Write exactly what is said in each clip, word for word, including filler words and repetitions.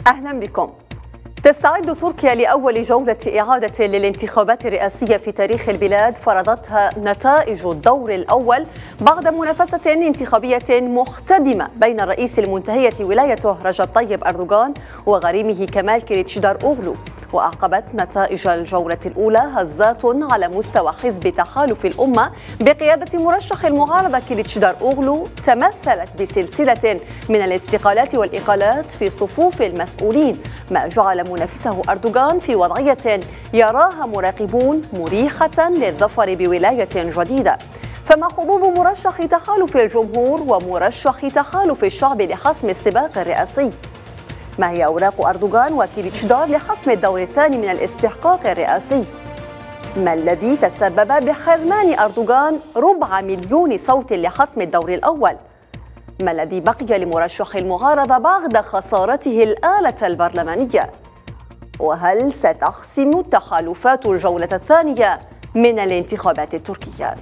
أهلا بكم. تستعد تركيا لأول جولة إعادة للانتخابات الرئاسية في تاريخ البلاد فرضتها نتائج الدور الأول بعد منافسة انتخابية محتدمة بين الرئيس المنتهية ولايته رجب طيب أردوغان وغريمه كمال كليتشدار-أوغلو. وأعقبت نتائج الجولة الأولى هزات على مستوى حزب تحالف الأمة بقيادة مرشح المعارضة كليتشدار-أوغلو تمثلت بسلسلة من الاستقالات والإقالات في صفوف المسؤولين، ما جعل منافسه أردوغان في وضعية يراها مراقبون مريحة للظفر بولاية جديدة. فما حظوظ مرشح تحالف الجمهور ومرشح تحالف الشعب لحسم السباق الرئاسي؟ ما هي أوراق أردوغان وكليتشدار لحسم الدور الثاني من الاستحقاق الرئاسي؟ ما الذي تسبب بحرمان أردوغان ربع مليون صوت لحسم الدور الأول؟ ما الذي بقي لمرشح المعارضة بعد خسارته الآلة البرلمانية؟ وهل ستحسم التحالفات الجولة الثانية من الانتخابات التركية؟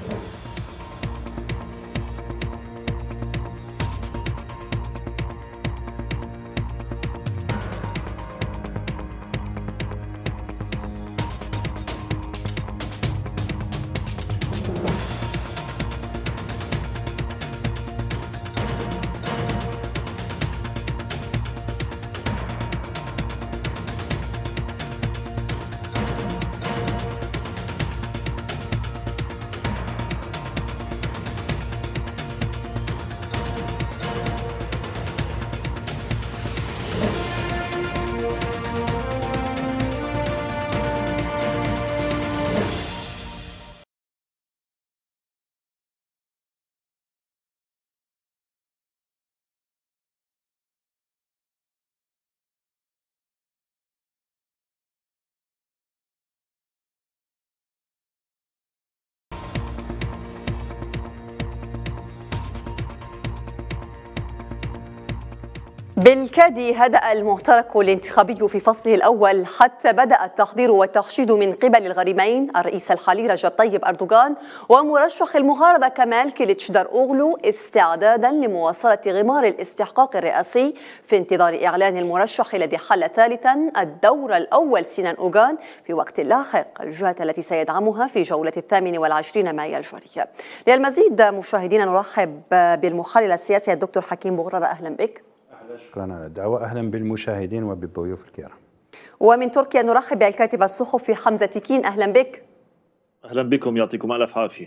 بالكاد هدأ المعترك الانتخابي في فصله الأول حتى بدأ التحضير والتحشيد من قبل الغريمين الرئيس الحالي رجب طيب أردوغان ومرشح المعارضة كمال كليتشدار-أوغلو استعدادا لمواصلة غمار الاستحقاق الرئاسي في انتظار إعلان المرشح الذي حل ثالثا الدور الأول سينان أوغان في وقت لاحق، الجهة التي سيدعمها في جولة الثامن والعشرين مايو الجارية. للمزيد مشاهدينا نرحب بالمحلل السياسي الدكتور حكيم بغرر. أهلا بك. شكرا على الدعوة. أهلا بالمشاهدين وبالضيوف الكرام. ومن تركيا نرحب بالكاتب الصحفي حمزة تكين. أهلا بك. أهلا بكم، يعطيكم ألف عافية.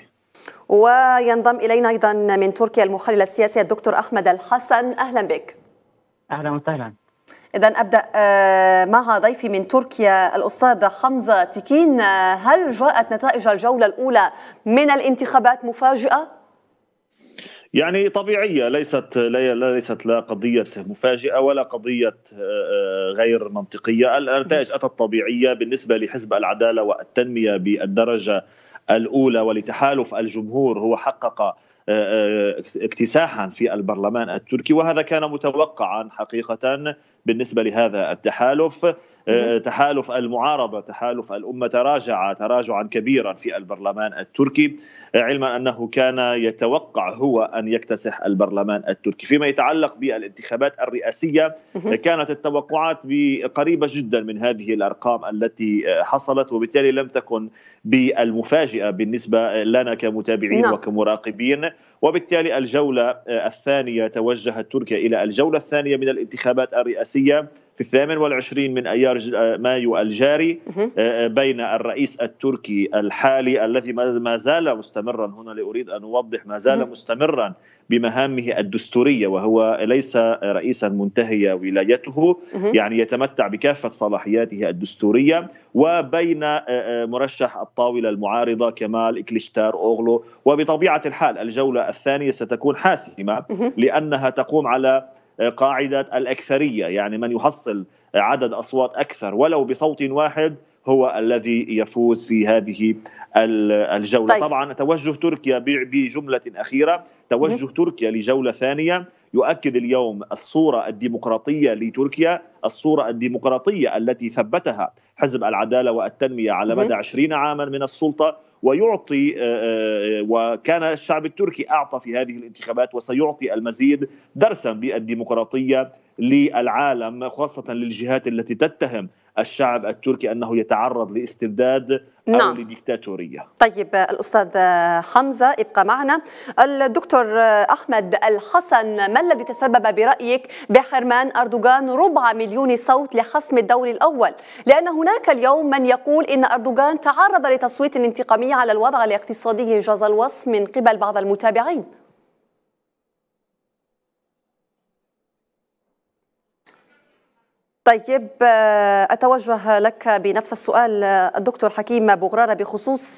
وينضم إلينا أيضا من تركيا المحلل السياسي الدكتور أحمد الحسن. أهلا بك. أهلا وسهلا. إذا أبدأ مع ضيفي من تركيا الأستاذ حمزة تكين. هل جاءت نتائج الجولة الأولى من الانتخابات مفاجئة؟ يعني طبيعية، ليست لا ليست لا قضية مفاجئة ولا قضية غير منطقية. النتائج أتت طبيعية بالنسبة لحزب العدالة والتنمية بالدرجة الأولى ولتحالف الجمهور. هو حقق اكتساحا في البرلمان التركي وهذا كان متوقعا حقيقة بالنسبة لهذا التحالف. تحالف المعارضة تحالف الأمة تراجع تراجعا كبيرا في البرلمان التركي، علما أنه كان يتوقع هو أن يكتسح البرلمان التركي. فيما يتعلق بالانتخابات الرئاسية كانت التوقعات قريبة جدا من هذه الأرقام التي حصلت، وبالتالي لم تكن بالمفاجئة بالنسبة لنا كمتابعين وكمراقبين. وبالتالي الجولة الثانية توجهت تركيا إلى الجولة الثانية من الانتخابات الرئاسية في الثامن والعشرين من أيار مايو الجاري بين الرئيس التركي الحالي الذي ما زال مستمرا، هنا لأريد أن أوضح، ما زال مستمرا بمهامه الدستورية وهو ليس رئيسا منتهي ولايته، يعني يتمتع بكافة صلاحياته الدستورية، وبين مرشح الطاولة المعارضة كمال كليتشدار-أوغلو. وبطبيعة الحال الجولة الثانية ستكون حاسمة لأنها تقوم على قاعدة الأكثرية، يعني من يحصل عدد أصوات أكثر ولو بصوت واحد هو الذي يفوز في هذه الجولة. طيب. طبعا توجه تركيا بجملة أخيرة، توجه تركيا لجولة ثانية يؤكد اليوم الصورة الديمقراطية لتركيا، الصورة الديمقراطية التي ثبتها حزب العدالة والتنمية على مدى عشرين عاما من السلطة، ويعطي وكان الشعب التركي أعطى في هذه الانتخابات وسيعطي المزيد درسا بالديمقراطية للعالم، خاصة للجهات التي تتهم الشعب التركي أنه يتعرض لاستبداد أو نعم. لديكتاتورية. طيب الأستاذ حمزة ابقى معنا. الدكتور أحمد الحسن، ما الذي تسبب برأيك بحرمان أردوغان ربع مليون صوت لحسم الدور الأول؟ لأن هناك اليوم من يقول إن أردوغان تعرض لتصويت انتقامي على الوضع الاقتصادي جاز الوصف من قبل بعض المتابعين. طيب أتوجه لك بنفس السؤال الدكتور حكيم بوغرارة بخصوص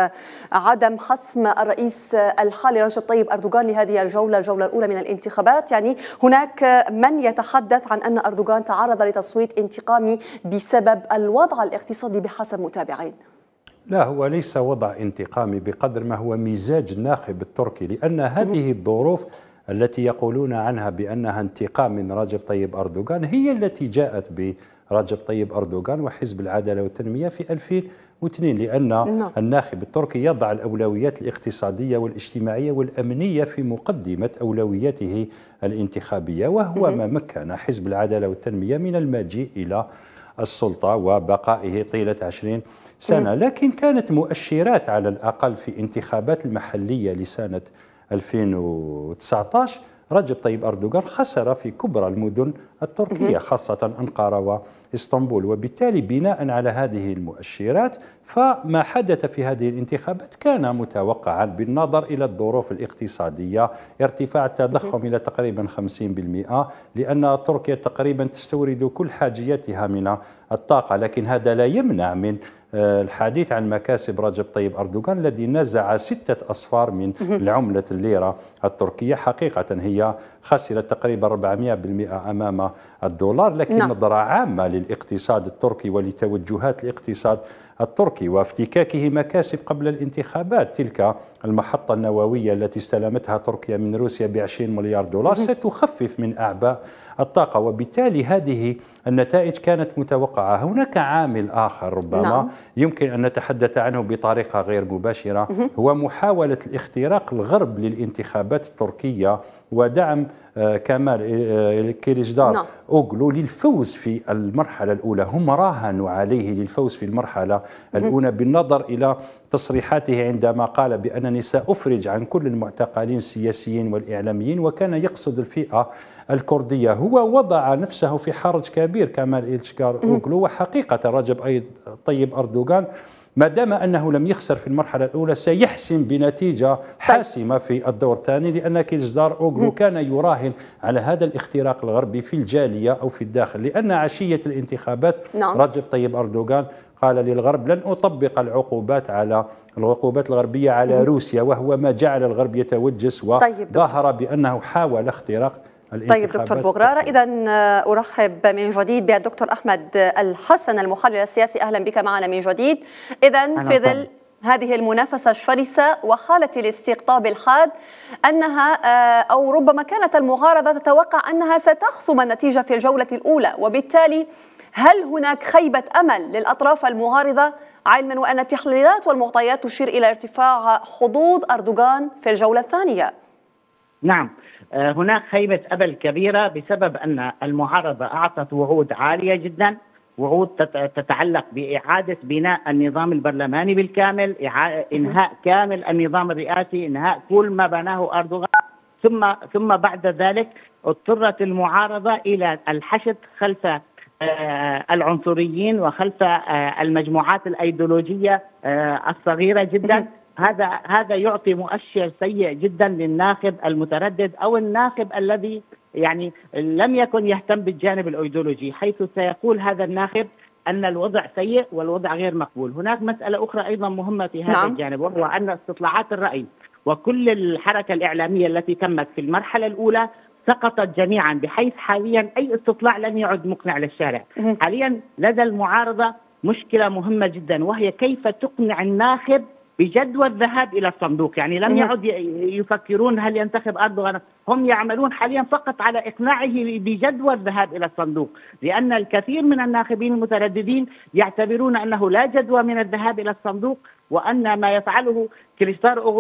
عدم حسم الرئيس الحالي رجب طيب أردوغان لهذه الجولة الجولة الأولى من الانتخابات. يعني هناك من يتحدث عن أن أردوغان تعرض لتصويت انتقامي بسبب الوضع الاقتصادي بحسب متابعين. لا، هو ليس وضع انتقامي بقدر ما هو مزاج الناخب التركي، لأن هذه الظروف التي يقولون عنها بأنها انتقام من رجب طيب أردوغان هي التي جاءت برجب طيب أردوغان وحزب العدالة والتنمية في ألفين واثنين، لأن no. الناخب التركي يضع الأولويات الاقتصادية والاجتماعية والأمنية في مقدمة أولوياته الانتخابية، وهو ما مكن حزب العدالة والتنمية من المجيء إلى السلطة وبقائه طيلة عشرين سنة. لكن كانت مؤشرات على الأقل في انتخابات المحلية لسنة ألفين وتسعة عشر رجب طيب أردوغان خسر في كبرى المدن التركية خاصة أنقرة وإسطنبول، وبالتالي بناء على هذه المؤشرات فما حدث في هذه الانتخابات كان متوقعا بالنظر إلى الظروف الاقتصادية، ارتفاع التضخم إلى تقريبا خمسين بالمئة، لأن تركيا تقريبا تستورد كل حاجياتها من الطاقة، لكن هذا لا يمنع من الحديث عن مكاسب رجب طيب أردوغان الذي نزع ستة أصفار من العملة الليرة التركية. حقيقة هي خسرت تقريبا أربعمئة بالمئة أمام الدولار، لكن نعم. نظرة عامة للاقتصاد التركي ولتوجهات الاقتصاد التركي وافتكاكه مكاسب قبل الانتخابات، تلك المحطة النووية التي استلمتها تركيا من روسيا بعشرين مليار دولار ستخفف من أعباء الطاقة، وبالتالي هذه النتائج كانت متوقعة. هناك عامل آخر ربما نعم. يمكن أن نتحدث عنه بطريقة غير مباشرة، هو محاولة الاختراق الغرب للانتخابات التركية ودعم كمال كيليجدار نعم. أوغلو للفوز في المرحلة الأولى. هم راهنوا عليه للفوز في المرحلة الأولى بالنظر إلى تصريحاته عندما قال بأنني سأفرج عن كل المعتقلين السياسيين والإعلاميين، وكان يقصد الفئة الكردية. هو وضع نفسه في حرج كبير كمال إلشكار أوغلو، وحقيقة رجب طيب أردوغان ما دام أنه لم يخسر في المرحلة الأولى سيحسم بنتيجة حاسمة في الدور الثاني، لأن كيليجدار أوغلو كان يراهن على هذا الاختراق الغربي في الجالية أو في الداخل، لأن عشية الانتخابات نعم. رجب طيب أردوغان قال للغرب لن أطبق العقوبات على العقوبات الغربية على روسيا، وهو ما جعل الغرب يتوجس وظاهر بأنه حاول اختراق. طيب دكتور بوغرارة، إذا أرحب من جديد بالدكتور أحمد الحسن المحلل السياسي، أهلا بك معنا من جديد. إذا في ظل هذه المنافسة الشرسة وحالة الاستقطاب الحاد أنها أو ربما كانت المعارضة تتوقع أنها ستحسم النتيجة في الجولة الأولى، وبالتالي هل هناك خيبة أمل للأطراف المعارضة، علما وأن التحليلات والمعطيات تشير إلى ارتفاع حظوظ أردوغان في الجولة الثانية؟ نعم، هناك خيبة أمل كبيرة بسبب أن المعارضة أعطت وعود عالية جدا، وعود تتعلق بإعادة بناء النظام البرلماني بالكامل، إنهاء كامل النظام الرئاسي، إنهاء كل ما بناه أردوغان، ثم ثم بعد ذلك اضطرت المعارضة إلى الحشد خلف العنصريين وخلف المجموعات الأيديولوجية الصغيرة جدا. هذا هذا يعطي مؤشر سيء جدا للناخب المتردد او الناخب الذي يعني لم يكن يهتم بالجانب الايديولوجي، حيث سيقول هذا الناخب ان الوضع سيء والوضع غير مقبول. هناك مسألة اخرى ايضا مهمة في هذا نعم. الجانب، وهو ان استطلاعات الرأي وكل الحركة الإعلامية التي تمت في المرحلة الأولى سقطت جميعا، بحيث حاليا أي استطلاع لن يعد مقنع للشارع. حاليا لدى المعارضة مشكلة مهمة جدا، وهي كيف تقنع الناخب بجدوى الذهاب إلى الصندوق. يعني لم يعد يفكرون هل ينتخب أردوغان، هم يعملون حاليا فقط على إقناعه بجدوى الذهاب إلى الصندوق، لأن الكثير من الناخبين المترددين يعتبرون أنه لا جدوى من الذهاب إلى الصندوق، وأن ما يفعله كيليجدار أوغلو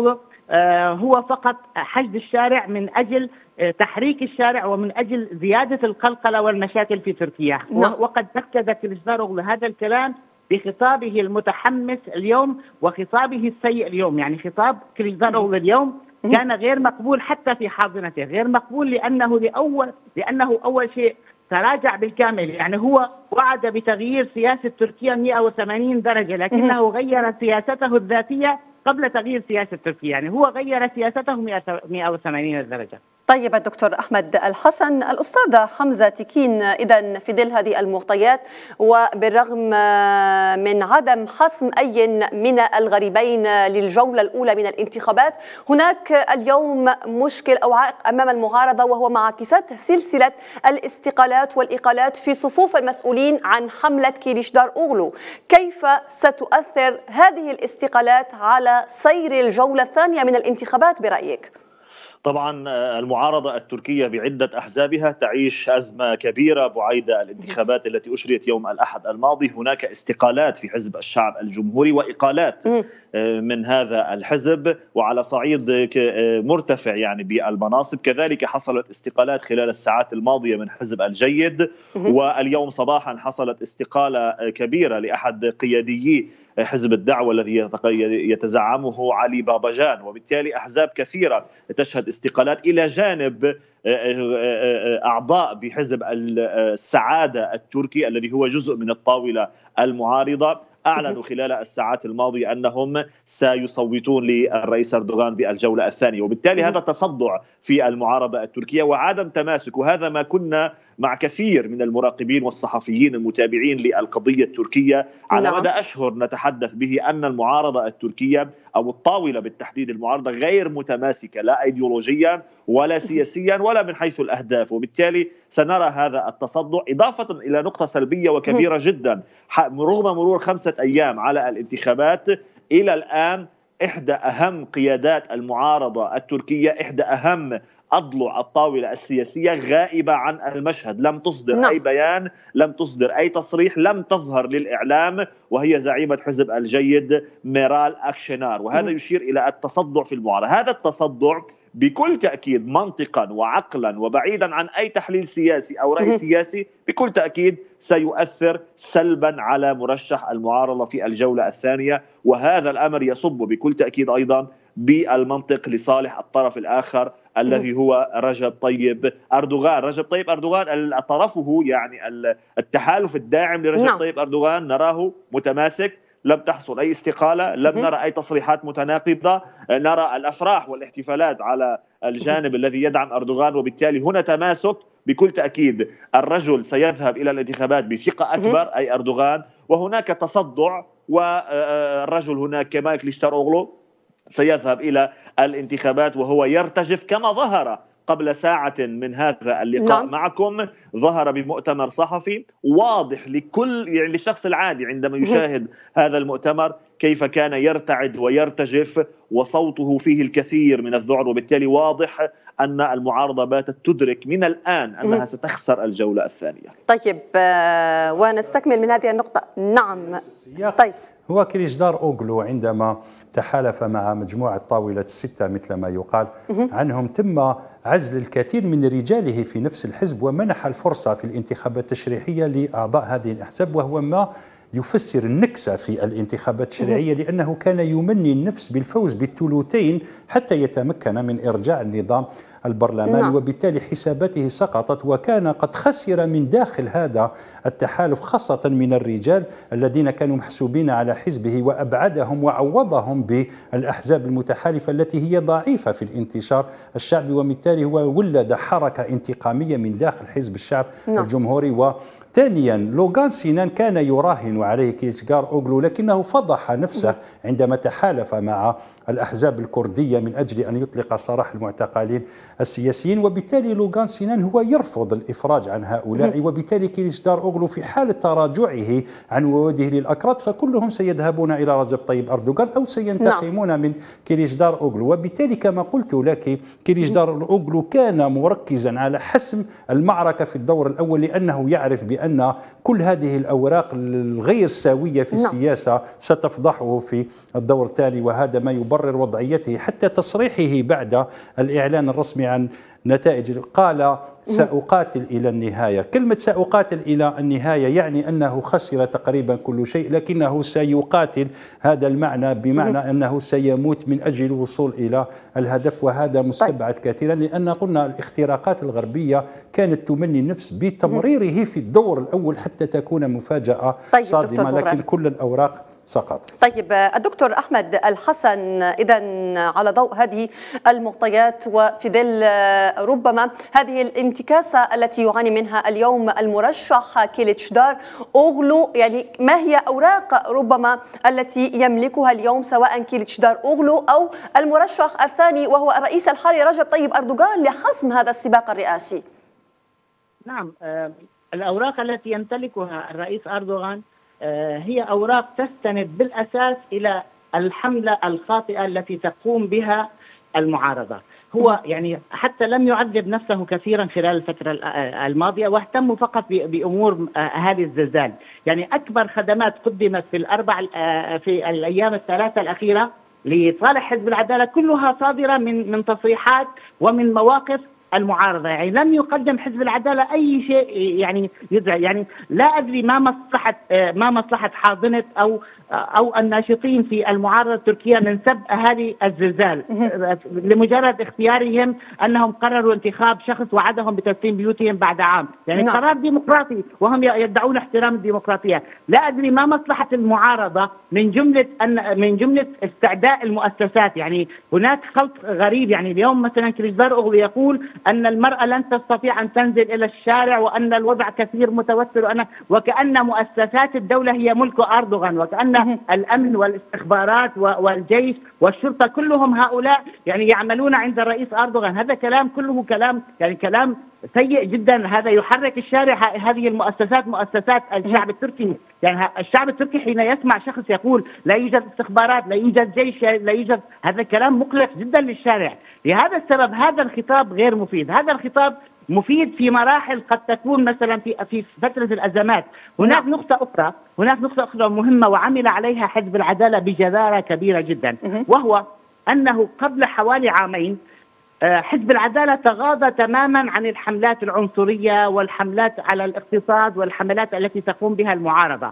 هو فقط حشد الشارع من أجل تحريك الشارع ومن أجل زيادة القلقلة والمشاكل في تركيا. نعم. وقد أكد كليشداروغلو هذا الكلام بخطابه المتحمس اليوم وخطابه السيء اليوم. يعني خطاب كليشداروغلو اليوم كان غير مقبول حتى في حاضنته، غير مقبول لأنه لأول لأنه أول شيء تراجع بالكامل. يعني هو وعد بتغيير سياسة تركيا مئة وثمانين درجة، لكنه غير سياسته الذاتية قبل تغيير سياسة تركيا. يعني هو غير سياسته مئة وثمانين درجة. طيب الدكتور أحمد الحسن، الأستاذة حمزة تكين إذن في ظل هذه المعطيات وبالرغم من عدم حسم أي من الغريبين للجولة الأولى من الانتخابات، هناك اليوم مشكل أو عائق أمام المعارضة، وهو معاكسات سلسلة الاستقالات والإقالات في صفوف المسؤولين عن حملة كليشداروغلو. كيف ستؤثر هذه الاستقالات على سير الجولة الثانية من الانتخابات برأيك؟ طبعا المعارضة التركية بعدة أحزابها تعيش أزمة كبيرة بعيد الانتخابات التي أجريت يوم الأحد الماضي. هناك استقالات في حزب الشعب الجمهوري وإقالات من هذا الحزب وعلى صعيد مرتفع يعني بالمناصب. كذلك حصلت استقالات خلال الساعات الماضية من حزب الجيد، واليوم صباحا حصلت استقالة كبيرة لأحد قياديي حزب الدعوة الذي يتزعمه علي باباجان. وبالتالي أحزاب كثيرة تشهد استقالات إلى جانب أعضاء بحزب السعادة التركي الذي هو جزء من الطاولة المعارضة. أعلنوا خلال الساعات الماضية أنهم سيصوتون للرئيس أردوغان بالجولة الثانية، وبالتالي هذا تصدع في المعارضة التركية وعدم تماسك. وهذا ما كنا مع كثير من المراقبين والصحفيين المتابعين للقضية التركية على مدى أشهر نتحدث به، أن المعارضة التركية أو الطاولة بالتحديد المعارضة غير متماسكة لا أيديولوجيا ولا سياسيا ولا من حيث الأهداف. وبالتالي سنرى هذا التصدع، إضافة إلى نقطة سلبية وكبيرة جدا. رغم مرور خمسة أيام على الانتخابات، إلى الآن إحدى أهم قيادات المعارضة التركية، إحدى أهم أضلع الطاولة السياسية غائبة عن المشهد. لم تصدر نعم. أي بيان، لم تصدر أي تصريح، لم تظهر للإعلام، وهي زعيمة حزب الجيد ميرال أكشنار. وهذا م. يشير إلى التصدع في المعارضة. هذا التصدع بكل تأكيد منطقا وعقلا وبعيدا عن أي تحليل سياسي أو رأي سياسي بكل تأكيد سيؤثر سلبا على مرشح المعارضة في الجولة الثانية. وهذا الأمر يصب بكل تأكيد أيضا بالمنطق لصالح الطرف الآخر الذي هو رجب طيب أردوغان. رجب طيب أردوغان طرفه يعني التحالف الداعم لرجب نعم. طيب أردوغان نراه متماسك، لم تحصل أي استقالة، لم نرى أي تصريحات متناقضة، نرى الأفراح والاحتفالات على الجانب الذي يدعم أردوغان. وبالتالي هنا تماسك بكل تأكيد. الرجل سيذهب إلى الانتخابات بثقة أكبر أي أردوغان، وهناك تصدع، والرجل هناك كمال كليشداروغلو سيذهب إلى الانتخابات وهو يرتجف كما ظهر قبل ساعة من هذا اللقاء نعم. معكم. ظهر بمؤتمر صحفي واضح لكل يعني للشخص العادي عندما يشاهد هذا المؤتمر كيف كان يرتعد ويرتجف وصوته فيه الكثير من الذعر. وبالتالي واضح أن المعارضة باتت تدرك من الآن أنها ستخسر الجولة الثانية. طيب ونستكمل من هذه النقطة. نعم طيب هو كليشداروغلو عندما تحالف مع مجموعة طاولة الستة مثل ما يقال عنهم، تم عزل الكثير من رجاله في نفس الحزب ومنح الفرصة في الانتخابات التشريعية لأعضاء هذه الأحزاب، وهو ما يفسر النكسة في الانتخابات التشريعية، لأنه كان يمني النفس بالفوز بالثلثين حتى يتمكن من إرجاع النظام البرلماني نعم. وبالتالي حساباته سقطت، وكان قد خسر من داخل هذا التحالف خاصة من الرجال الذين كانوا محسوبين على حزبه، وأبعدهم وعوضهم بالأحزاب المتحالفة التي هي ضعيفة في الانتشار الشعبي، وبالتالي هو ولد حركة انتقامية من داخل حزب الشعب نعم. الجمهوري. و ثانيا لوغان سينان كان يراهن عليه كليشداروغلو، لكنه فضح نفسه عندما تحالف مع الأحزاب الكردية من أجل أن يطلق سراح المعتقلين السياسيين، وبالتالي لوغان سينان هو يرفض الإفراج عن هؤلاء، وبالتالي كليشداروغلو في حال تراجعه عن وعوده للأكراد فكلهم سيذهبون إلى رجب طيب أردوغان أو سينتقمون نعم. من كليشداروغلو. وبالتالي كما قلت لك كليشداروغلو كان مركزا على حسم المعركة في الدور الأول، لأنه يعرف بأن بأن كل هذه الأوراق الغير سوية في السياسة ستفضحه في الدور التالي، وهذا ما يبرر وضعيته. حتى تصريحه بعد الإعلان الرسمي عن نتائج قال سأقاتل إلى النهاية. كلمة سأقاتل إلى النهاية يعني أنه خسر تقريبا كل شيء، لكنه سيقاتل، هذا المعنى بمعنى أنه سيموت من أجل الوصول إلى الهدف، وهذا مستبعد كثيرا، لأن قلنا الاختراقات الغربية كانت تمني النفس بتمريره في الدور الأول حتى تكون مفاجأة طيب صادمة، لكن كل الأوراق سقطت. طيب الدكتور أحمد الحسن، إذا على ضوء هذه المعطيات وفي ظل ربما هذه الانتكاسة التي يعاني منها اليوم المرشح كيليتشدار أوغلو، يعني ما هي أوراق ربما التي يملكها اليوم سواء كيليتشدار أوغلو أو المرشح الثاني وهو الرئيس الحالي رجب طيب أردوغان لحسم هذا السباق الرئاسي؟ نعم، الأوراق التي يمتلكها الرئيس أردوغان هي أوراق تستند بالأساس إلى الحملة الخاطئة التي تقوم بها المعارضة. هو يعني حتى لم يعذب نفسه كثيرا خلال الفترة الماضية، واهتم فقط بأمور أهالي الزلزال. يعني أكبر خدمات قدمت في الأربع في الأيام الثلاثة الأخيرة لصالح حزب العدالة كلها صادرة من من تصريحات ومن مواقف المعارضة. يعني لم يقدم حزب العدالة أي شيء يعني يدعي، يعني لا أدري ما مصلحة ما مصلحة حاضنة أو أو الناشطين في المعارضة التركية من سب أهالي الزلزال لمجرد اختيارهم أنهم قرروا انتخاب شخص وعدهم بتسليم بيوتهم بعد عام. يعني نعم. قرار ديمقراطي وهم يدعون احترام الديمقراطية. لا أدري ما مصلحة المعارضة من جملة أن من جملة استعداء المؤسسات. يعني هناك خلط غريب. يعني اليوم مثلا كيليتشدار أوغلو يقول أن المرأة لن تستطيع أن تنزل إلى الشارع وأن الوضع كثير متوتر، وأنا وكأن مؤسسات الدولة هي ملك أردوغان، وكأن الأمن والاستخبارات والجيش والشرطة كلهم هؤلاء يعني يعملون عند الرئيس أردوغان. هذا كلام كله كلام يعني كلام سيء جدا. هذا يحرك الشارع. هذه المؤسسات مؤسسات الشعب التركي. يعني الشعب التركي حين يسمع شخص يقول لا يوجد استخبارات، لا يوجد جيش، لا يوجد، هذا كلام مقلق جدا للشارع. لهذا السبب هذا الخطاب غير مفيد. هذا الخطاب مفيد في مراحل قد تكون مثلا في في فترة الأزمات. هناك نقطة أخرى هناك نقطة أخرى مهمة وعمل عليها حزب العدالة بجدارة كبيرة جدا، وهو أنه قبل حوالي عامين حزب العدالة تغاضى تماما عن الحملات العنصرية والحملات على الاقتصاد والحملات التي تقوم بها المعارضة.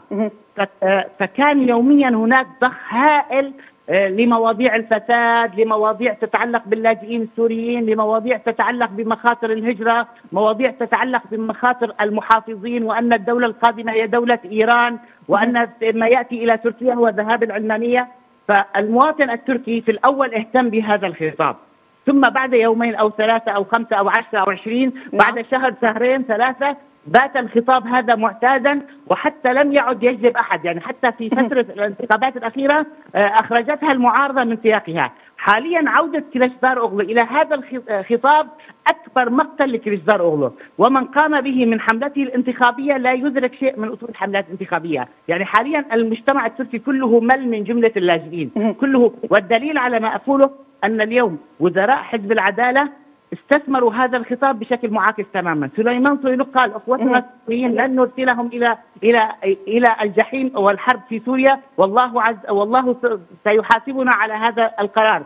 فكان يوميا هناك ضخ هائل لمواضيع الفساد، لمواضيع تتعلق باللاجئين السوريين، لمواضيع تتعلق بمخاطر الهجرة، مواضيع تتعلق بمخاطر المحافظين، وأن الدولة القادمة هي دولة إيران، وأن ما يأتي إلى تركيا هو ذهاب العلمانية. فالمواطن التركي في الأول اهتم بهذا الخطاب، ثم بعد يومين أو ثلاثة أو خمسة أو عشرة أو عشرين، بعد شهر شهرين ثلاثة، بات الخطاب هذا معتادا وحتى لم يعد يجذب أحد. يعني حتى في فترة الانتخابات الأخيرة أخرجتها المعارضة من سياقها. حاليا عودة كيليتشدار أوغلو إلى هذا الخطاب أكبر مقتل لكيليتشدار أوغلو، ومن قام به من حملته الانتخابية لا يدرك شيء من أصول الحملات الانتخابية. يعني حاليا المجتمع التركي كله مل من جملة اللاجئين كله. والدليل على ما أقوله أن اليوم وزراء حزب العدالة استثمروا هذا الخطاب بشكل معاكس تماما. سليمان صويلق قال اخوتنا السوريين لن نرسلهم الى الى الى الجحيم والحرب في سوريا، والله عز والله سيحاسبنا على هذا القرار.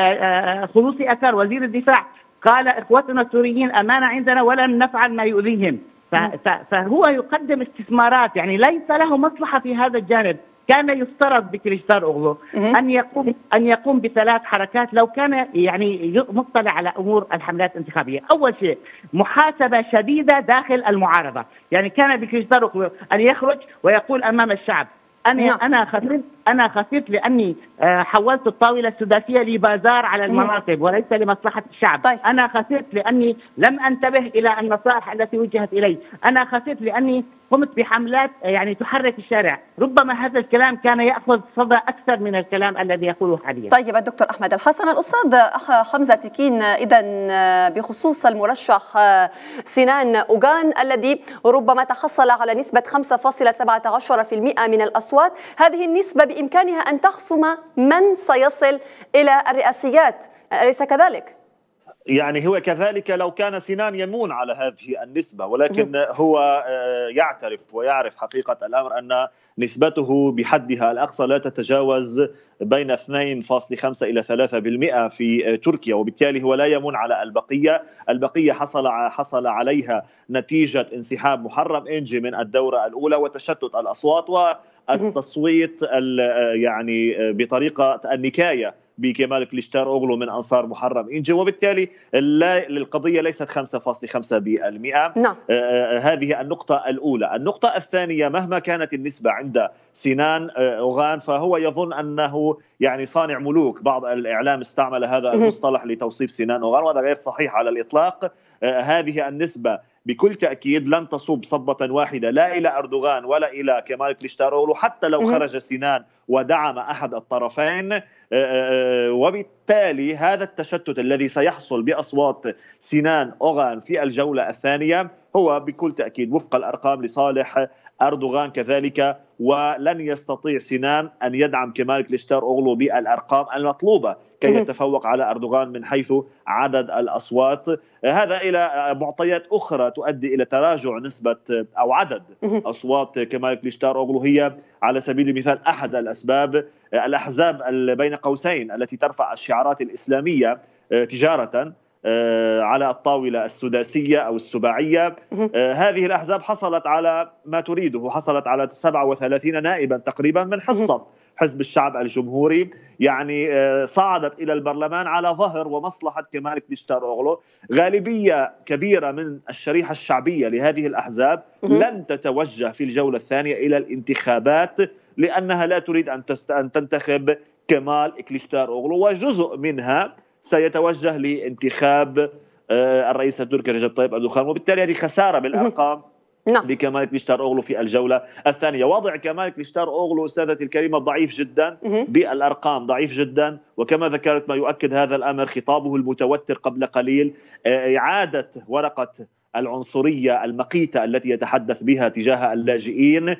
خلوصي اثار وزير الدفاع قال اخوتنا السوريين امانه عندنا ولن نفعل ما يؤذيهم. فهو يقدم استثمارات، يعني ليس له مصلحه في هذا الجانب. كان يفترض بكيليتشدار أوغلو أن يقوم أن يقوم بثلاث حركات لو كان يعني مطلع على أمور الحملات الانتخابية. أول شيء محاسبة شديدة داخل المعارضة. يعني كان بكيليتشدار أوغلو أن يخرج ويقول أمام الشعب أنا أنا خسرت أنا خسرت لأني حولت الطاولة السداسية لبازار على المناصب وليس لمصلحة الشعب. طيب. أنا خسرت لأني لم أنتبه إلى النصائح التي وجهت إلي. أنا خسرت لأني قمت بحملات يعني تحرك الشارع. ربما هذا الكلام كان يأخذ صدى أكثر من الكلام الذي يقوله حاليا. طيب الدكتور أحمد الحسن، الأستاذ حمزة تكين إذا بخصوص المرشح سنان أوغان الذي ربما تحصل على نسبة خمسة فاصلة سبعة عشر بالمئة من الأصوات، هذه النسبة بإمكانها أن تخصم من سيصل إلى الرئاسيات، أليس كذلك؟ يعني هو كذلك لو كان سنان يمون على هذه النسبة، ولكن هو يعترف ويعرف حقيقة الأمر أن نسبته بحدها الأقصى لا تتجاوز بين اثنين فاصلة خمسة إلى ثلاثة بالمئة في تركيا، وبالتالي هو لا يمون على البقية. البقية حصل حصل عليها نتيجة انسحاب محرم إنجي من الدورة الأولى وتشتت الأصوات والتصويت يعني بطريقة النكاية بكمال كليشداروغلو من أنصار محرم إنجي، وبالتالي القضية ليست خمسة فاصلة خمسة بالمئة. نعم. آه هذه النقطة الأولى. النقطة الثانية، مهما كانت النسبة عند سنان أوغان فهو يظن أنه يعني صانع ملوك. بعض الإعلام استعمل هذا المصطلح لتوصيف سنان أوغان وهذا غير صحيح على الإطلاق. آه هذه النسبة بكل تأكيد لن تصب صبة واحدة لا إلى أردوغان ولا إلى كمال كليشداروغلو، حتى لو خرج سنان ودعم أحد الطرفين. وبالتالي هذا التشتت الذي سيحصل بأصوات سنان أوغان في الجولة الثانية هو بكل تأكيد وفق الأرقام لصالح أردوغان كذلك، ولن يستطيع سنان أن يدعم كمال كليشداروغلو بالأرقام المطلوبة كي يتفوق على أردوغان من حيث عدد الأصوات. هذا إلى معطيات أخرى تؤدي إلى تراجع نسبة أو عدد أصوات كمال كليشداروغلو، هي على سبيل المثال أحد الأسباب الأحزاب بين قوسين التي ترفع الشعارات الإسلامية تجارة على الطاولة السداسية أو السباعية. هذه الأحزاب حصلت على ما تريده، حصلت على سبعة وثلاثين نائبا تقريبا من حصة حزب الشعب الجمهوري، يعني صعدت إلى البرلمان على ظهر ومصلحة كمال كليشداروغلو. غالبية كبيرة من الشريحة الشعبية لهذه الأحزاب لن تتوجه في الجولة الثانية إلى الانتخابات لأنها لا تريد أن تنتخب كمال كليشداروغلو، وجزء منها سيتوجه لانتخاب الرئيس التركي رجب طيب أردوغان، وبالتالي هذه خسارة بالأرقام نعم. لكمال كليشداروغلو في الجولة الثانية. وضع كمال كليشداروغلو أستاذتي الكريمة ضعيف جدا بالأرقام، ضعيف جدا، وكما ذكرت ما يؤكد هذا الأمر خطابه المتوتر قبل قليل، إعادة ورقة العنصرية المقيتة التي يتحدث بها تجاه اللاجئين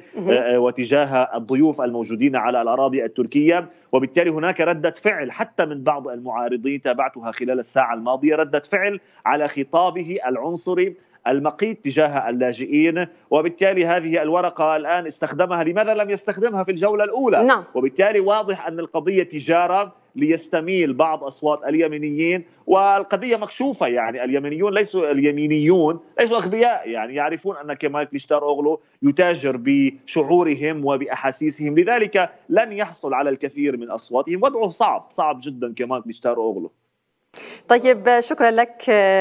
وتجاه الضيوف الموجودين على الأراضي التركية، وبالتالي هناك ردة فعل حتى من بعض المعارضين تابعتها خلال الساعة الماضية، ردة فعل على خطابه العنصري المقيت تجاه اللاجئين. وبالتالي هذه الورقة الآن استخدمها، لماذا لم يستخدمها في الجولة الأولى؟ نعم. وبالتالي واضح أن القضية تجارة ليستميل بعض أصوات اليمينيين، والقضية مكشوفة. يعني اليمينيون ليسوا اليمينيون ليسوا أغبياء، يعني يعرفون أن كمال كليشداروغلو يتاجر بشعورهم وبأحاسيسهم، لذلك لن يحصل على الكثير من أصواتهم. وضعه صعب صعب جدا كمال كليشداروغلو. طيب شكرا لك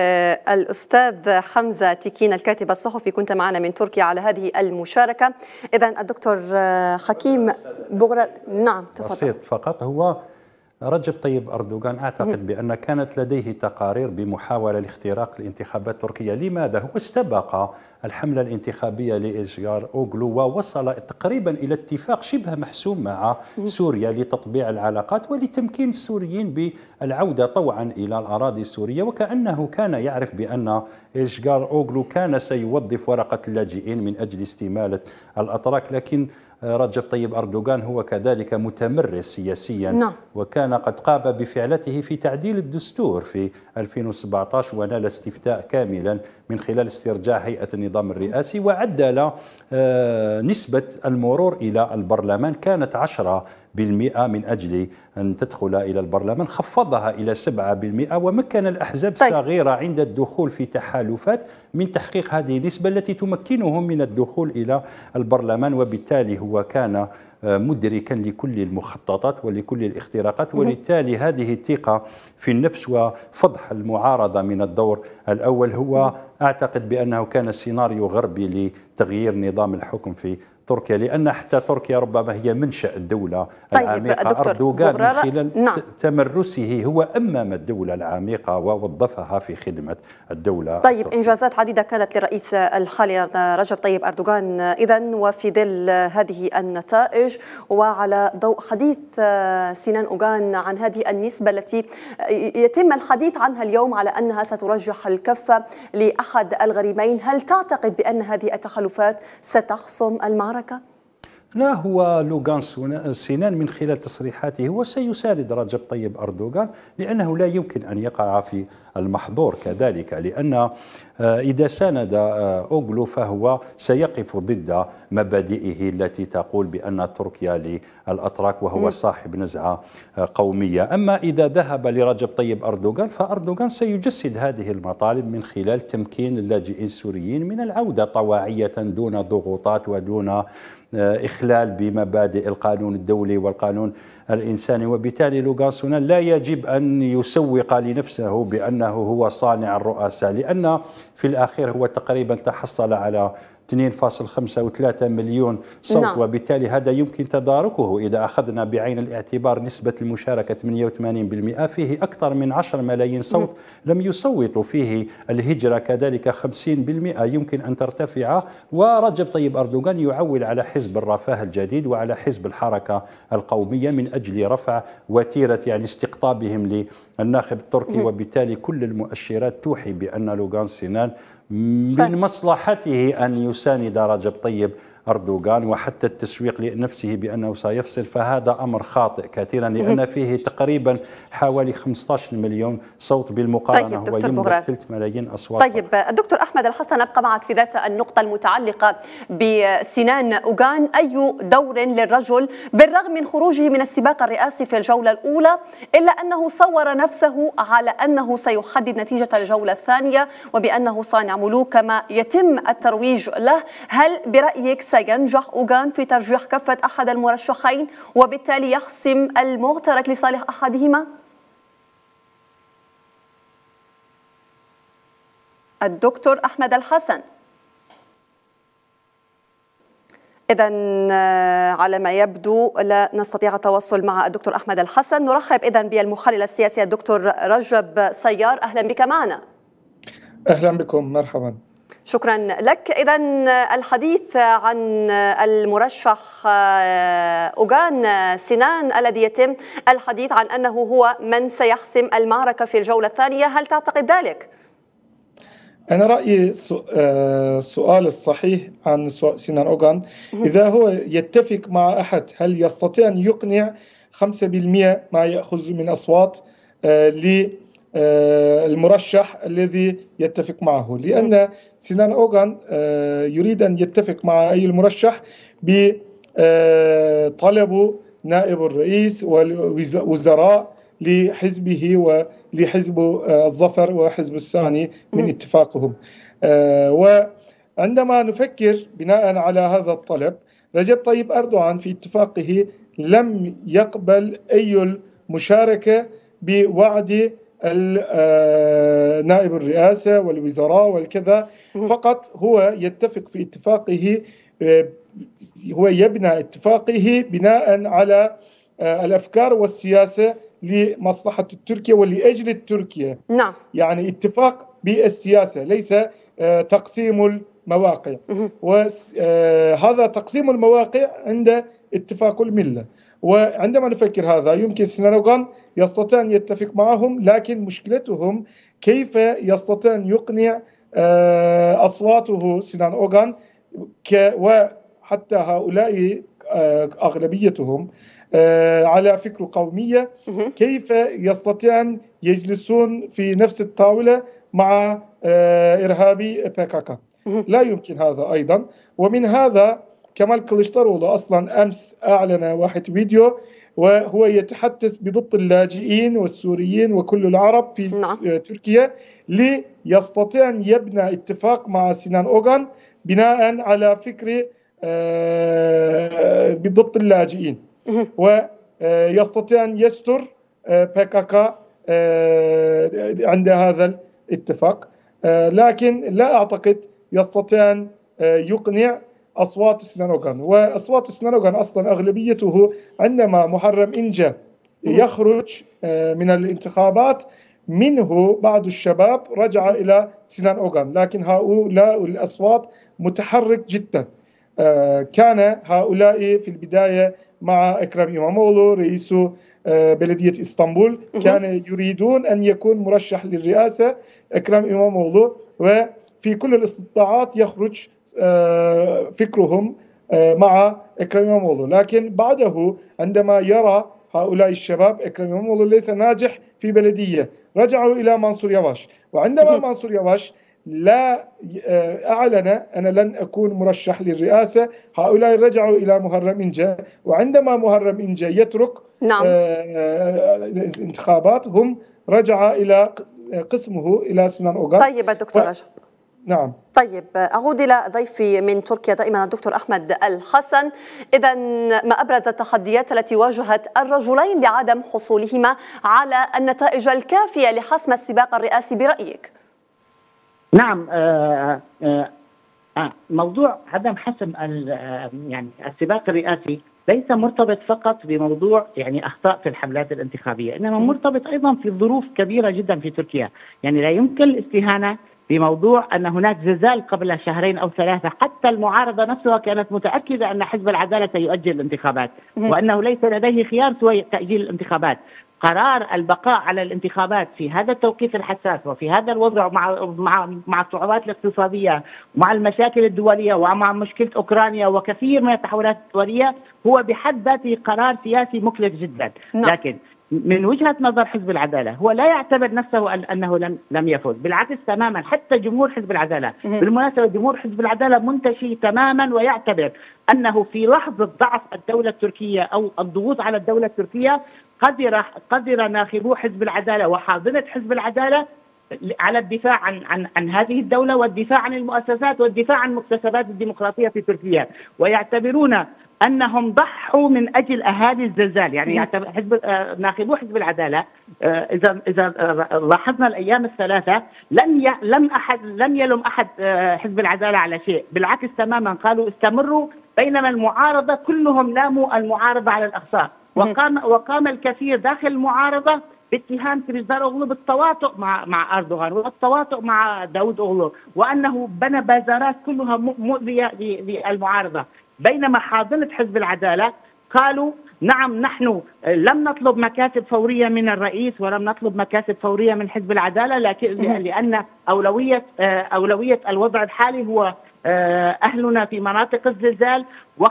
الأستاذ حمزة تيكين الكاتب الصحفي، كنت معنا من تركيا على هذه المشاركة. إذن الدكتور حكيم بغرر. نعم تفضل. بسيط فقط، هو رجب طيب أردوغان أعتقد بأن كانت لديه تقارير بمحاولة لاختراق الانتخابات التركية. لماذا؟ هو استبق الحملة الانتخابية لإلجاروغلو ووصل تقريبا إلى اتفاق شبه محسوم مع سوريا لتطبيع العلاقات ولتمكين السوريين بالعودة طوعا إلى الأراضي السورية، وكأنه كان يعرف بأن إلجاروغلو كان سيوظف ورقة اللاجئين من أجل استمالة الأتراك. لكن رجب طيب أردوغان هو كذلك متمرس سياسيا نعم. وكان قد قام بفعلته في تعديل الدستور في ألفين وسبعة عشر ونال استفتاء كاملا من خلال استرجاع هيئة النظام الرئاسي، وعدل نسبة المرور إلى البرلمان كانت عشرة بالمئة من أجل أن تدخل إلى البرلمان، خفضها إلى سبعة بالمئة ومكن الأحزاب الصغيرة طيب. عند الدخول في تحالفات من تحقيق هذه النسبة التي تمكنهم من الدخول إلى البرلمان. وبالتالي هو كان مدركا لكل المخططات ولكل الاختراقات، وبالتالي هذه الثقة في النفس وفضح المعارضة من الدور الأول هو أعتقد بأنه كان سيناريو غربي لتغيير نظام الحكم في تركيا، لأن حتى تركيا ربما هي منشأ الدولة طيب العميقة. أردوغان من خلال نعم. تمرسه هو أمام الدولة العميقة ووظفها في خدمة الدولة طيب التركية. إنجازات عديدة كانت للرئيس الحالي رجب طيب أردوغان إذن، وفي ظل هذه النتائج وعلى ضوء حديث سنان أوغان عن هذه النسبة التي يتم الحديث عنها اليوم على أنها سترجح الكفة لأحد الغريمين، هل تعتقد بأن هذه التحالفات ستحسم المعركة؟ لا، هو لوغان سينان من خلال تصريحاته هو سيساند رجب طيب أردوغان، لأنه لا يمكن أن يقع في المحظور كذلك، لأن إذا ساند أوغلو فهو سيقف ضد مبادئه التي تقول بأن تركيا للأتراك وهو صاحب نزعة قومية. أما إذا ذهب لرجب طيب أردوغان فأردوغان سيجسد هذه المطالب من خلال تمكين اللاجئين السوريين من العودة طواعية دون ضغوطات ودون إخلال بمبادئ القانون الدولي والقانون الإنساني. وبالتالي لوغان سينان لا يجب أن يسوق لنفسه بأنه هو صانع الرؤساء، لأن في الأخير هو تقريبا تحصل على اثنين فاصلة خمسة وثلاثين مليون صوت. نعم. وبالتالي هذا يمكن تداركه إذا أخذنا بعين الاعتبار نسبة المشاركة ثمانية وثمانين بالمئة، فيه أكثر من عشرة ملايين صوت لم يصوتوا، فيه الهجرة كذلك خمسين بالمئة يمكن أن ترتفع. ورجب طيب أردوغان يعول على حزب الرفاه الجديد وعلى حزب الحركة القومية من أجل رفع وتيرة يعني استقطابهم للناخب التركي. وبالتالي كل المؤشرات توحي بأن لوغان سينان من مصلحته أن يساند رجب طيب أردوغان، وحتى التسويق لنفسه بأنه سيفصل، فهذا أمر خاطئ كثيرا، لأن فيه تقريبا حوالي خمسة عشر مليون صوت بالمقارنة. طيب هو يملك ثلاث ملايين أصوات. طيب الدكتور أحمد الحسن، أبقى معك في ذات النقطة المتعلقة بسينان أوغان. أي دور للرجل بالرغم من خروجه من السباق الرئاسي في الجولة الأولى، إلا أنه صور نفسه على أنه سيحدد نتيجة الجولة الثانية وبأنه صانع ملوك كما يتم الترويج له؟ هل برأيك سينجح أوغان في ترجيح كفة أحد المرشحين وبالتالي يحسم المعترك لصالح أحدهما؟ الدكتور أحمد الحسن. إذن على ما يبدو لا نستطيع التواصل مع الدكتور أحمد الحسن. نرحب إذن بالمحلل السياسي الدكتور رجب سيار، أهلا بك معنا. أهلا بكم، مرحبا. شكرا لك. إذن الحديث عن المرشح أوغان سينان الذي يتم الحديث عن أنه هو من سيحسم المعركة في الجولة الثانية، هل تعتقد ذلك؟ أنا رأيي السؤال الصحيح عن سينان أوغان إذا هو يتفق مع أحد، هل يستطيع أن يقنع خمسة بالمئة ما يأخذ من أصوات للمرشح الذي يتفق معه؟ لأن سينان أوغان يريد أن يتفق مع أي المرشح بطلب نائب الرئيس والوزراء لحزبه ولحزب الظفر وحزب الثاني من اتفاقهم. وعندما نفكر بناء على هذا الطلب، رجب طيب أردوغان في اتفاقه لم يقبل أي المشاركة بوعد نائب الرئاسة والوزراء والكذا، فقط هو يتفق في اتفاقه، هو يبنى اتفاقه بناء على الأفكار والسياسة لمصلحة تركيا ولأجل تركيا. نعم. يعني اتفاق بالسياسة ليس تقسيم المواقع، وهذا تقسيم المواقع عند اتفاق الملة. وعندما نفكر هذا يمكن سينان أوغان يستطيع أن يتفق معهم، لكن مشكلتهم كيف يستطيع أن يقنع أصواته سينان أوغان وحتى هؤلاء أغلبيتهم على فكر قومية، كيف يستطيع أن يجلسون في نفس الطاولة مع إرهابي بيكاكا؟ لا يمكن هذا أيضا. ومن هذا كمال كليشتاروغلو أصلا أمس أعلن واحد فيديو وهو يتحدث بضد اللاجئين والسوريين وكل العرب في تركيا، ليستطيع أن يبنى اتفاق مع سينان أوغان بناء على فكر بضد اللاجئين، ويستطيع أن يستر بيكاكا عند هذا الاتفاق. لكن لا أعتقد يستطيع أن يقنع أصوات سينان أوغان. وأصوات سينان أوغان أصلا أغلبيته عندما محرم إنجا يخرج من الانتخابات منه بعض الشباب رجع إلى سينان أوغان، لكن هؤلاء الأصوات متحرك جدا. كان هؤلاء في البداية مع إكرام إماموغلو رئيس بلدية إسطنبول، كان يريدون أن يكون مرشح للرئاسة إكرام إماموغلو، وفي كل الاستطلاعات يخرج فكرهم مع إكرام إماموغلو، لكن بعده عندما يرى هؤلاء الشباب إكرام إماموغلو ليس ناجح في بلدية، رجعوا إلى منصور يواش. وعندما منصور يواش لا أعلن أنا لن أكون مرشح للرئاسة، هؤلاء رجعوا إلى مهرم إنجا. وعندما مهرم إنجا يترك نعم. الانتخابات هم رجع إلى قسمه إلى سنان أوغان. طيب الدكتور و... رجب. نعم. طيب أعود إلى ضيفي من تركيا دائما الدكتور أحمد الحسن. إذا ما أبرز التحديات التي واجهت الرجلين لعدم حصولهما على النتائج الكافية لحسم السباق الرئاسي برأيك؟ نعم، آه آه موضوع عدم حسم يعني السباق الرئاسي ليس مرتبط فقط بموضوع يعني أخطاء في الحملات الانتخابية، إنما مرتبط أيضا في ظروف كبيرة جدا في تركيا. يعني لا يمكن الاستهانة بموضوع أن هناك زلزال قبل شهرين أو ثلاثة، حتى المعارضة نفسها كانت متأكدة أن حزب العدالة سيؤجل الانتخابات وأنه ليس لديه خيار سوى تأجيل الانتخابات. قرار البقاء على الانتخابات في هذا التوقيت الحساس وفي هذا الوضع مع مع مع الصعوبات الاقتصادية ومع المشاكل الدولية ومع مشكلة أوكرانيا وكثير من التحولات الدولية هو بحد ذاته قرار سياسي مكلف جدا. لكن من وجهة نظر حزب العدالة هو لا يعتبر نفسه أنه لم لم يفوز، بالعكس تماما. حتى جمهور حزب العدالة، بالمناسبة جمهور حزب العدالة منتشي تماما ويعتبر أنه في لحظة ضعف الدولة التركية أو الضغوط على الدولة التركية قدر قدر ناخبو حزب العدالة وحاضنة حزب العدالة على الدفاع عن عن عن هذه الدولة والدفاع عن المؤسسات والدفاع عن مكتسبات الديمقراطية في تركيا، ويعتبرون أنهم ضحوا من أجل أهالي الزلزال. يعني يعتبر حزب ناخبو حزب العدالة إذا إذا لاحظنا الأيام الثلاثة لم ي... لم أحد لم يلم أحد حزب العدالة على شيء، بالعكس تماما قالوا استمروا، بينما المعارضة كلهم لاموا المعارضة على الأخطاء. وقام وقام الكثير داخل المعارضة باتهام كليچداروغلو بالتواطؤ مع مع أردوغان والتواطؤ مع داود أوغلو، وأنه بنى بازارات كلها مؤذية للمعارضة. بينما حاضنة حزب العدالة قالوا نعم نحن لم نطلب مكاسب فورية من الرئيس ولم نطلب مكاسب فورية من حزب العدالة، لكن لأن أولوية أولوية الوضع الحالي هو أهلنا في مناطق الزلزال.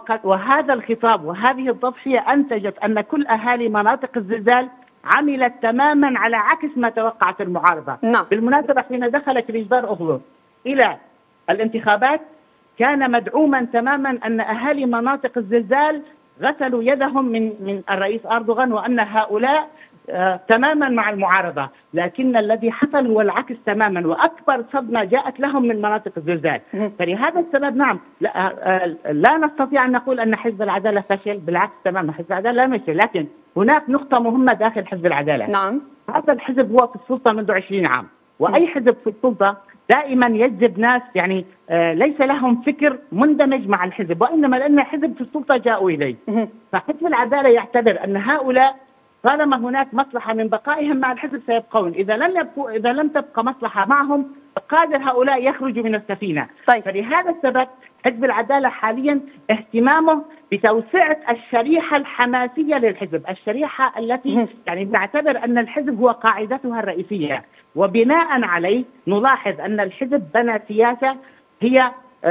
وهذا الخطاب وهذه التضحية أنتجت أن كل أهالي مناطق الزلزال عملت تماما على عكس ما توقعت المعارضة. نعم. بالمناسبة حين دخل كليچداروغلو إلى الانتخابات كان مدعوما تماما أن أهالي مناطق الزلزال غسلوا يدهم من من الرئيس أردوغان وأن هؤلاء آه تماما مع المعارضة، لكن الذي حصل هو العكس تماما، وأكبر صدمة جاءت لهم من مناطق الزلزال. فلهذا السبب نعم لا, آه لا نستطيع أن نقول أن حزب العدالة فشل، بالعكس تماما حزب العدالة لا فشل، لكن هناك نقطة مهمة داخل حزب العدالة. نعم. هذا الحزب هو في السلطة منذ عشرين عام، وأي حزب في السلطة دائما يجذب ناس يعني آه ليس لهم فكر مندمج مع الحزب، وإنما لأن الحزب في السلطة جاءوا إليه. فحزب العدالة يعتبر أن هؤلاء طالما هناك مصلحة من بقائهم مع الحزب سيبقون، إذا لم يبقوا إذا لم تبقى مصلحة معهم قادر هؤلاء يخرجوا من السفينة. طيب. فلهذا السبب حزب العدالة حاليا اهتمامه بتوسعة الشريحة الحماسية للحزب، الشريحة التي يعني نعتبر أن الحزب هو قاعدتها الرئيسية، وبناء عليه نلاحظ أن الحزب بنى سياسة هي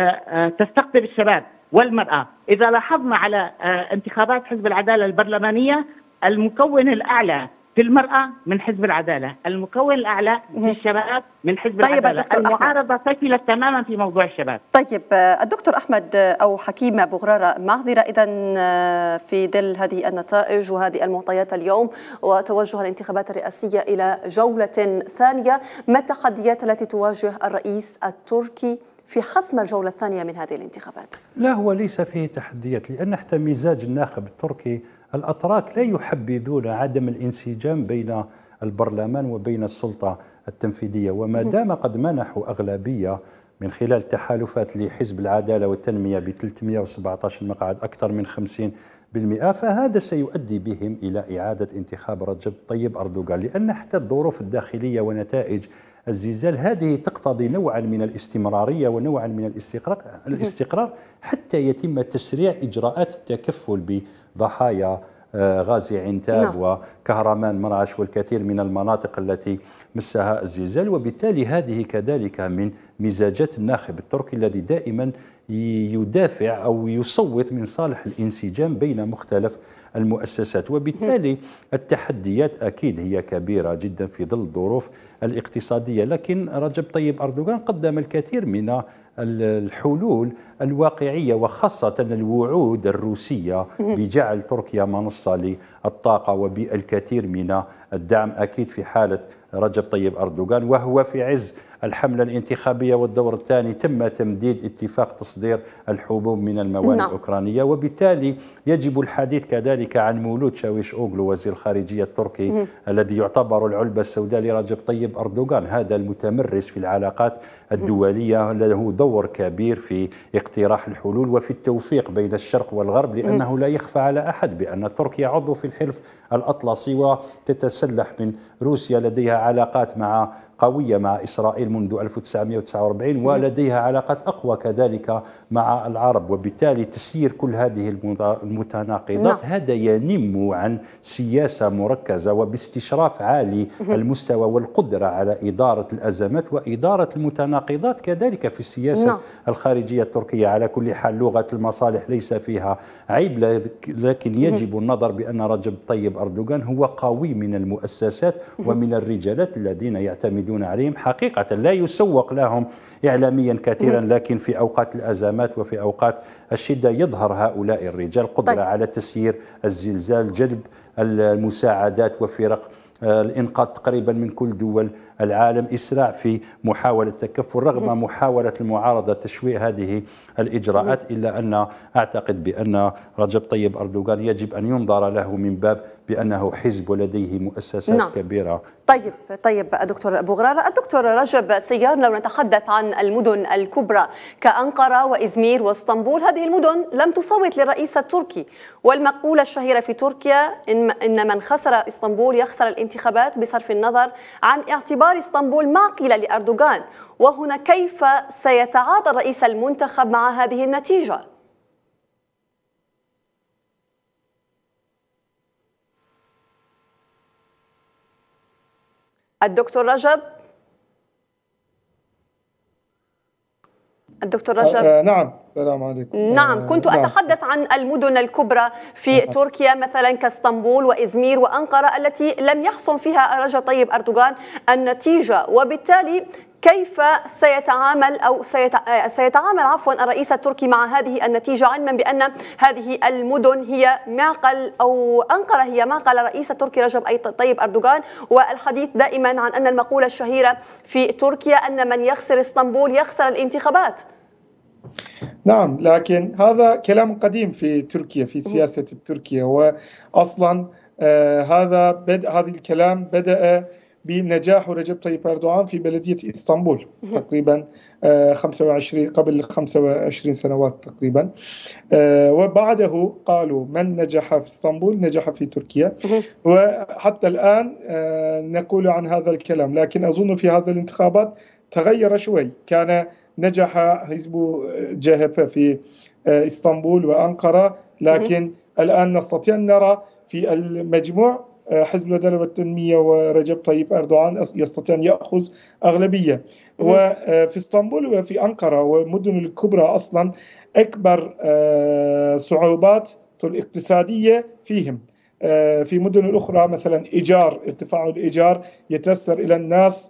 تستقطب الشباب والمرأة. إذا لاحظنا على انتخابات حزب العدالة البرلمانية المكون الأعلى في المرأة من حزب العدالة، المكون الأعلى في الشباب من حزب طيب العدالة. المعارضة فشلت تماما في موضوع الشباب. طيب الدكتور أحمد أو حكيم أبو غرارة، معذرة إذا في ظل هذه النتائج وهذه المعطيات اليوم وتوجه الانتخابات الرئاسية إلى جولة ثانية، ما التحديات التي تواجه الرئيس التركي في حسم الجولة الثانية من هذه الانتخابات؟ لا، هو ليس فيه تحديات، لأن حتى مزاج الناخب التركي الأتراك لا يحبذون عدم الانسجام بين البرلمان وبين السلطة التنفيذية، وما دام قد منحوا أغلبية من خلال تحالفات لحزب العدالة والتنمية ب ثلاثمئة وسبعة عشر مقعد أكثر من خمسين بالمئة، فهذا سيؤدي بهم إلى إعادة انتخاب رجب طيب أردوغان، لأن حتى الظروف الداخلية ونتائج الزلزال هذه تقتضي نوعا من الاستمرارية ونوعا من الاستقرار الاستقرار حتى يتم تسريع إجراءات التكفل بضحايا غازي عنتاب وكهرمان مراش والكثير من المناطق التي مسها الزلزال. وبالتالي هذه كذلك من مزاجات الناخب التركي الذي دائما يدافع أو يصوت من صالح الانسجام بين مختلف المؤسسات. وبالتالي التحديات أكيد هي كبيرة جدا في ظل الظروف الاقتصادية، لكن رجب طيب أردوغان قدم الكثير من الحلول الواقعية، وخاصة الوعود الروسية بجعل تركيا منصة للطاقة وبالكثير من الدعم أكيد في حالة رجب طيب أردوغان، وهو في عز الحملة الانتخابية والدور الثاني تم تمديد اتفاق تصدير الحبوب من الموانئ نعم. الأوكرانية. وبالتالي يجب الحديث كذلك عن مولود شاويش أوغلو وزير الخارجية التركي م- الذي يعتبر العلبة السوداء لرجب طيب أردوغان، هذا المتمرس في العلاقات الدولية له دور كبير في اقتراح الحلول وفي التوفيق بين الشرق والغرب، لأنه لا يخفى على أحد بأن تركيا عضو في الحلف الأطلسي وتتسلح من روسيا، لديها علاقات مع قوية مع إسرائيل منذ ألف وتسعمئة وتسعة وأربعين، ولديها علاقات أقوى كذلك مع العرب. وبالتالي تسيير كل هذه المتناقضات هذا ينم عن سياسة مركزة وباستشراف عالي المستوى والقدرة على إدارة الأزمات وإدارة المتناقضات كذلك في السياسة الخارجية التركية. على كل حال لغة المصالح ليس فيها عيب، لكن يجب النظر بأن رجب طيب أردوغان هو قوي من المؤسسات ومن الرجالات الذين يعتمدون عليهم. حقيقة لا يسوق لهم إعلاميا كثيرا، لكن في أوقات الأزمات وفي أوقات الشدة يظهر هؤلاء الرجال قدرة طيب. على تسيير الزلزال، جلب المساعدات وفرق الإنقاذ تقريبا من كل دول العالم، إسراع في محاولة التكفل رغم محاولة المعارضة تشويه هذه الإجراءات، إلا أن أعتقد بأن رجب طيب أردوغان يجب أن ينظر له من باب بأنه حزب ولديه مؤسسات نعم. كبيرة. طيب طيب دكتور أبو غرارة، الدكتور رجب سيار، لو نتحدث عن المدن الكبرى كأنقرة وإزمير واسطنبول، هذه المدن لم تصوت للرئيس التركي، والمقولة الشهيرة في تركيا إن, إن من خسر اسطنبول يخسر الانتخابات بصرف النظر عن اعتبار اسطنبول معقلة لأردوغان. وهنا كيف سيتعاطى الرئيس المنتخب مع هذه النتيجة؟ الدكتور رجب الدكتور رجب آه نعم السلام عليكم. نعم كنت آه أتحدث عن المدن الكبرى في نعم. تركيا مثلا كاسطنبول وإزمير وأنقرة التي لم يحصل فيها رجب طيب أردوغان النتيجة، وبالتالي كيف سيتعامل أو سيتعامل عفوا الرئيس التركي مع هذه النتيجة، علما بأن هذه المدن هي معقل أو أنقرة هي معقل الرئيس التركي رجب طيب أردوغان، والحديث دائما عن أن المقولة الشهيرة في تركيا أن من يخسر اسطنبول يخسر الانتخابات. نعم، لكن هذا كلام قديم في تركيا في سياسة تركيا، وأصلا آه هذا بدأ هذا الكلام بدأ بنجاح رجب طيب أردوغان في بلدية إسطنبول تقريبا خمسة وعشرين قبل خمسة وعشرين سنوات تقريبا، وبعده قالوا من نجح في إسطنبول نجح في تركيا، وحتى الآن نقول عن هذا الكلام. لكن أظن في هذه الانتخابات تغير شوي، كان نجح حزب جهب في إسطنبول وأنقرة، لكن الآن نستطيع أن نرى في المجموع حزب العدالة والتنمية ورجب طيب أردوغان يستطيع أن يأخذ أغلبية. وفي اسطنبول وفي أنقرة والمدن الكبرى أصلا أكبر صعوبات الاقتصادية فيهم. في مدن الأخرى مثلا إيجار ارتفاع الإيجار يتيسر إلى الناس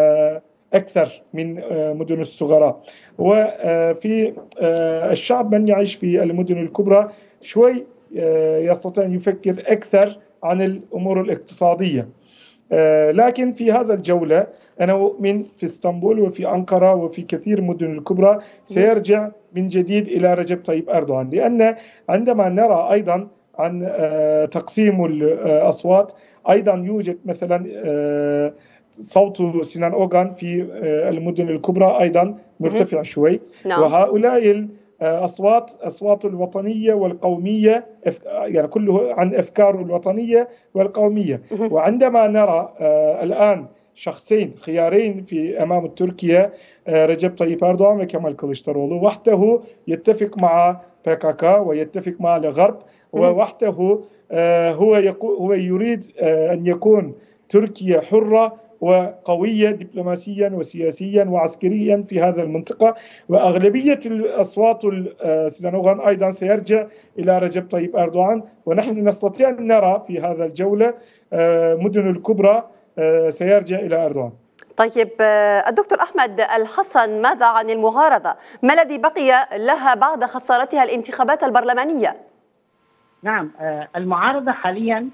أكثر من مدن الصغراء. وفي الشعب من يعيش في المدن الكبرى شوي يستطيع أن يفكر أكثر عن الأمور الاقتصادية. لكن في هذا الجولة أنا أؤمن في اسطنبول وفي أنقرة وفي كثير من المدن الكبرى سيرجع من جديد إلى رجب طيب أردوغان، لأن عندما نرى أيضا عن تقسيم الأصوات أيضا يوجد مثلا صوت سنان أوغان في المدن الكبرى أيضا مرتفع شوي، وهؤلاء أصوات أصوات الوطنية والقومية يعني كله عن أفكار الوطنية والقومية. وعندما نرى الآن شخصين خيارين في أمام تركيا، رجب طيب أردوغان وكمال كılıçdaroğlu، وحده يتفق مع بي كي كي ويتفق مع الغرب، ووحده هو هو يريد أن يكون تركيا حرة وقوية دبلوماسيا وسياسيا وعسكريا في هذه المنطقة، وأغلبية الأصوات السيناغوغان أيضا سيرجع إلى رجب طيب أردوغان، ونحن نستطيع أن نرى في هذا الجولة مدن الكبرى سيرجع إلى أردوغان. طيب الدكتور أحمد الحسن، ماذا عن المعارضة؟ ما الذي بقي لها بعد خسارتها الانتخابات البرلمانية؟ نعم، المعارضة حاليا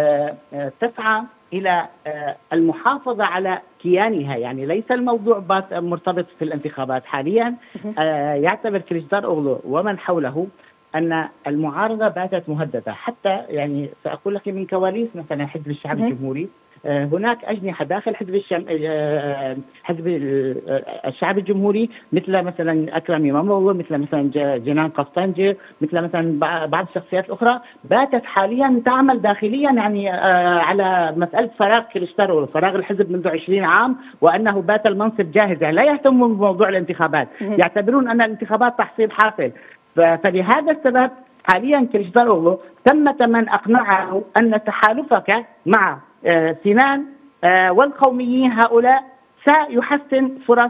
تسعى إلى المحافظة على كيانها، يعني ليس الموضوع مرتبط في الانتخابات. حاليا يعتبر كليشداروغلو ومن حوله أن المعارضة باتت مهددة، حتى يعني سأقول لك من كواليس مثلا حزب الشعب الجمهوري هناك أجنحة داخل حزب الشم... حزب الشعب الجمهوري، مثل مثلا أكرم إماموغلو، مثل مثلا جنان قسطنجي، مثل مثلا بعض الشخصيات الأخرى باتت حاليا تعمل داخليا يعني على مسألة فراغ كليشداروغلو، فراغ الحزب منذ عشرين عام، وأنه بات المنصب جاهز، يعني لا يهتمون بموضوع الانتخابات، يعتبرون أن الانتخابات تحصيل حاصل. فلهذا السبب حاليا كليشداروغلو ثمة من أقنعه أن تحالفك مع سنان والقوميين هؤلاء سيحسن فرص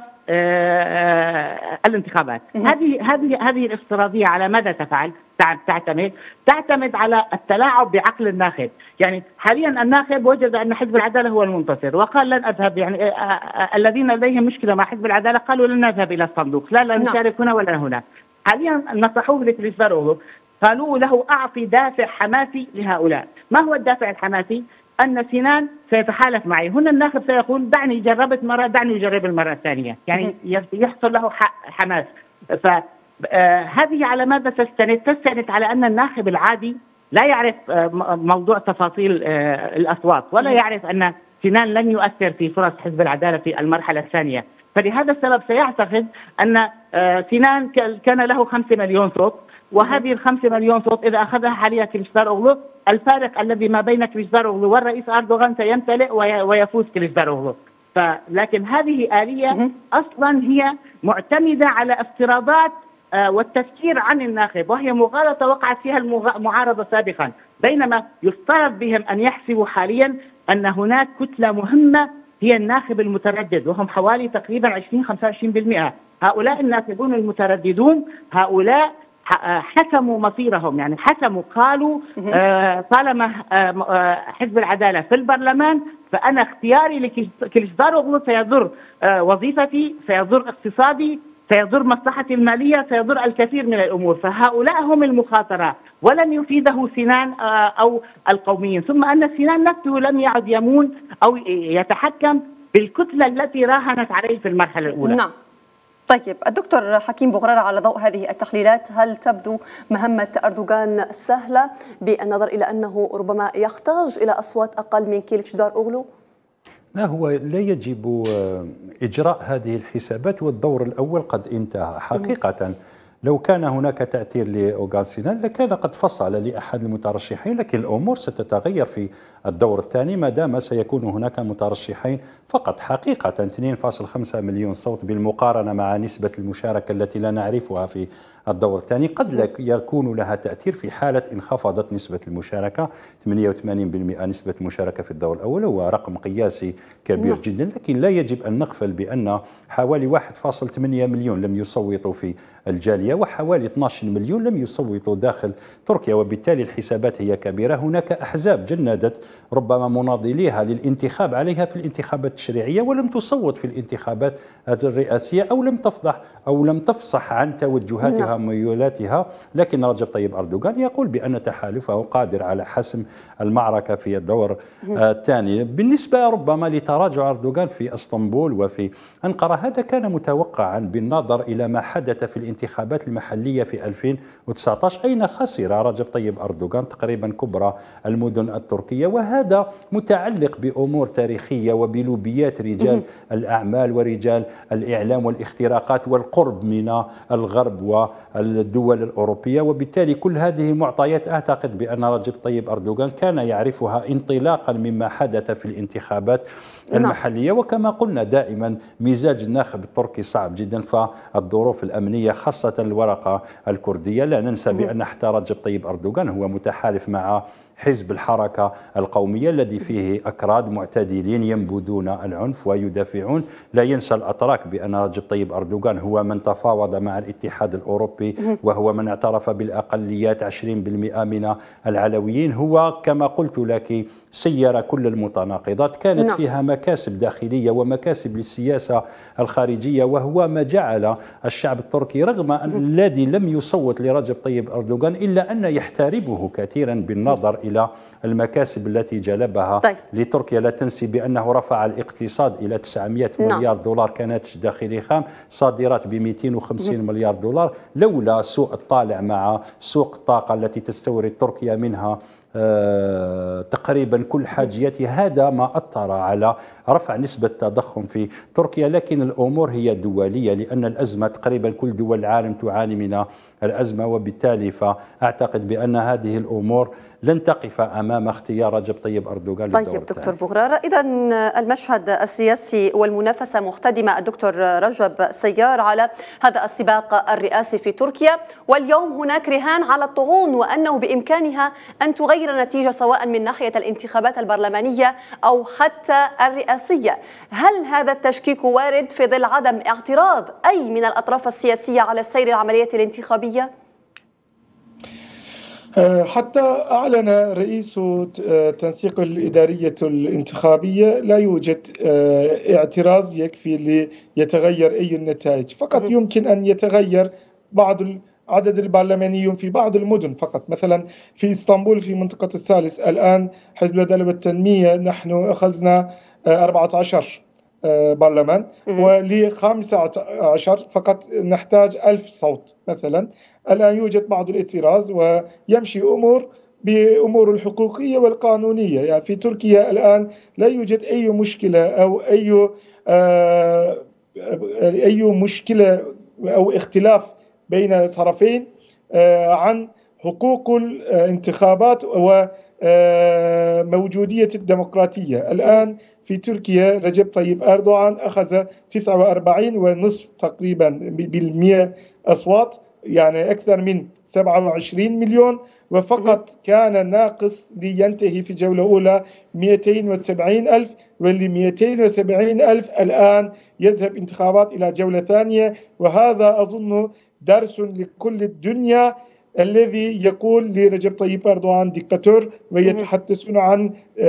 الانتخابات. هذه هذه هذه الافتراضية على ماذا تفعل؟ تعتمد تعتمد على التلاعب بعقل الناخب. يعني حاليا الناخب وجد أن حزب العدالة هو المنتصر وقال لن أذهب، يعني الذين لديهم مشكلة مع حزب العدالة قالوا لن نذهب إلى الصندوق، لا لا نشارك هنا ولا هنا. حاليا نصحوه لكليشداروغلو، قالوا له أعطي دافع حماسي لهؤلاء. ما هو الدافع الحماسي؟ أن سنان سيتحالف معي. هنا الناخب سيقول دعني جربت مرة، دعني أجرب المرة الثانية، يعني يحصل له حماس. فهذه على ماذا تستند؟ تستند على أن الناخب العادي لا يعرف موضوع تفاصيل الأصوات، ولا يعرف أن سنان لن يؤثر في فرص حزب العدالة في المرحلة الثانية. فلهذا السبب سيعتقد أن سنان كان له خمسة مليون صوت، وهذه الخمسة مليون صوت إذا أخذها حاليا كليشداروغلو، الفارق الذي ما بين كليشداروغلو والرئيس أردوغان سيمتلئ ويفوز كليشداروغلو. فلكن هذه آلية أصلا هي معتمدة على افتراضات والتفكير عن الناخب، وهي مغالطة وقعت فيها المعارضة سابقا، بينما يفترض بهم أن يحسبوا حاليا أن هناك كتلة مهمة هي الناخب المتردد، وهم حوالي تقريبا عشرين خمسة وعشرين بالمئة. هؤلاء الناخبون المترددون هؤلاء حسموا مصيرهم، يعني حسموا، قالوا آه طالما آه حزب العدالة في البرلمان فأنا اختياري لكليشداروغلو سيضر آه وظيفتي، سيضر اقتصادي، سيضر مصلحتي المالية، سيضر الكثير من الأمور. فهؤلاء هم المخاطرة، ولن يفيده سنان آه أو القوميين. ثم أن سنان نفسه لم يعد يمون أو يتحكم بالكتلة التي راهنت عليه في المرحلة الأولى. نعم. طيب الدكتور حكيم بوغرارة، على ضوء هذه التحليلات هل تبدو مهمة أردوغان سهلة بالنظر إلى أنه ربما يحتاج إلى أصوات أقل من كليشداروغلو؟ لا، هو لا يجب إجراء هذه الحسابات والدور الأول قد انتهى حقيقة. لو كان هناك تأثير لأوغان سنان لكان قد فصل لأحد المترشحين، لكن الأمور ستتغير في الدور الثاني ما دام سيكون هناك مترشحين فقط. حقيقة اثنين فاصلة خمسة مليون صوت بالمقارنة مع نسبة المشاركة التي لا نعرفها في الدور الثاني قد لا يكون لها تأثير في حالة انخفضت نسبة المشاركة. ثمانية وثمانين بالمئة نسبة المشاركة في الدور الأول هو رقم قياسي كبير جدا، لكن لا يجب أن نغفل بأن حوالي واحد فاصلة ثمانية مليون لم يصوتوا في الجالية وحوالي اثني عشر مليون لم يصوتوا داخل تركيا، وبالتالي الحسابات هي كبيرة. هناك أحزاب جندت ربما مناضليها للانتخاب عليها في الانتخابات التشريعية ولم تصوت في الانتخابات الرئاسية أو لم تفضح أو لم تفصح عن توجهاتها وميولاتها، لكن رجب طيب أردوغان يقول بأن تحالفه قادر على حسم المعركة في الدور الثاني. بالنسبة ربما لتراجع أردوغان في اسطنبول وفي أنقرة، هذا كان متوقعا بالنظر إلى ما حدث في الانتخابات المحلية في ألفين وتسعة عشر أين خسر رجب طيب أردوغان تقريبا كبرى المدن التركية، وهذا متعلق بأمور تاريخية وبلوبيات رجال الأعمال ورجال الإعلام والاختراقات والقرب من الغرب والدول الأوروبية. وبالتالي كل هذه معطيات أعتقد بأن رجب طيب أردوغان كان يعرفها انطلاقا مما حدث في الانتخابات المحلية. وكما قلنا دائما مزاج الناخب التركي صعب جدا، فالظروف الأمنية خاصة الورقة الكردية، لا ننسى بأن حتى رجب طيب أردوغان هو متحالف مع حزب الحركة القومية الذي فيه أكراد معتدلين ينبذون العنف ويدافعون. لا ينسى الأتراك بأن رجب طيب أردوغان هو من تفاوض مع الاتحاد الأوروبي، وهو من اعترف بالأقليات عشرين بالمئة من العلويين. هو كما قلت لك سير كل المتناقضات، كانت نعم. فيها مكاسب داخلية ومكاسب للسياسة الخارجية، وهو ما جعل الشعب التركي رغم أن الذي لم يصوت لرجب طيب أردوغان إلا أن يحترمه كثيرا بالنظر إلى المكاسب التي جلبها طيب. لتركيا. لا تنسي بأنه رفع الاقتصاد إلى تسعمئة مليار دولار كانت داخلي خام، صادرات ب مئتين وخمسين مليار دولار. لولا سوء الطالع مع سوق الطاقة التي تستورد تركيا منها آه تقريبا كل حاجياتها، هذا ما أثر على رفع نسبة التضخم في تركيا. لكن الأمور هي دولية، لأن الأزمة تقريبا كل دول العالم تعاني من الأزمة، وبالتالي فأعتقد بأن هذه الأمور لن تقف أمام اختيار رجب طيب أردوغان. طيب دكتور بغرارة، إذا المشهد السياسي والمنافسة مختدمة. الدكتور رجب سيار على هذا السباق الرئاسي في تركيا، واليوم هناك رهان على الطغون وأنه بإمكانها أن تغير النتيجة سواء من ناحية الانتخابات البرلمانية أو حتى الرئاسية. هل هذا التشكيك وارد في ظل عدم اعتراض أي من الأطراف السياسية على سير العملية الانتخابية؟ حتى أعلن رئيس تنسيق الإدارية الانتخابية لا يوجد اعتراض يكفي ليتغير أي النتائج، فقط يمكن أن يتغير بعض عدد البرلمانيين في بعض المدن فقط. مثلا في اسطنبول في منطقة الثالث الآن حزب العدالة والتنمية نحن أخذنا أربعة عشر برلمان، ولخامسة عشر فقط نحتاج ألف صوت مثلا. الآن يوجد بعض الاعتراض ويمشي أمور بأمور الحقوقية والقانونية. يعني في تركيا الآن لا يوجد أي مشكلة أو أي آه أي مشكلة أو اختلاف بين طرفين آه عن حقوق الانتخابات وموجودية الديمقراطية. الآن في تركيا رجب طيب أردوغان أخذ تسعة وأربعين ونصف تقريبا بالمئة أصوات، يعني أكثر من سبعة وعشرين مليون، وفقط كان ناقص لينتهي في جولة أولى مئتين وسبعين ألف، واللي مئتين وسبعين ألف الآن يذهب انتخابات إلى جولة ثانية. وهذا أظن درس لكل الدنيا الذي يقول لرجب طيب أردوغان ديكتاتور ويتحدثون عن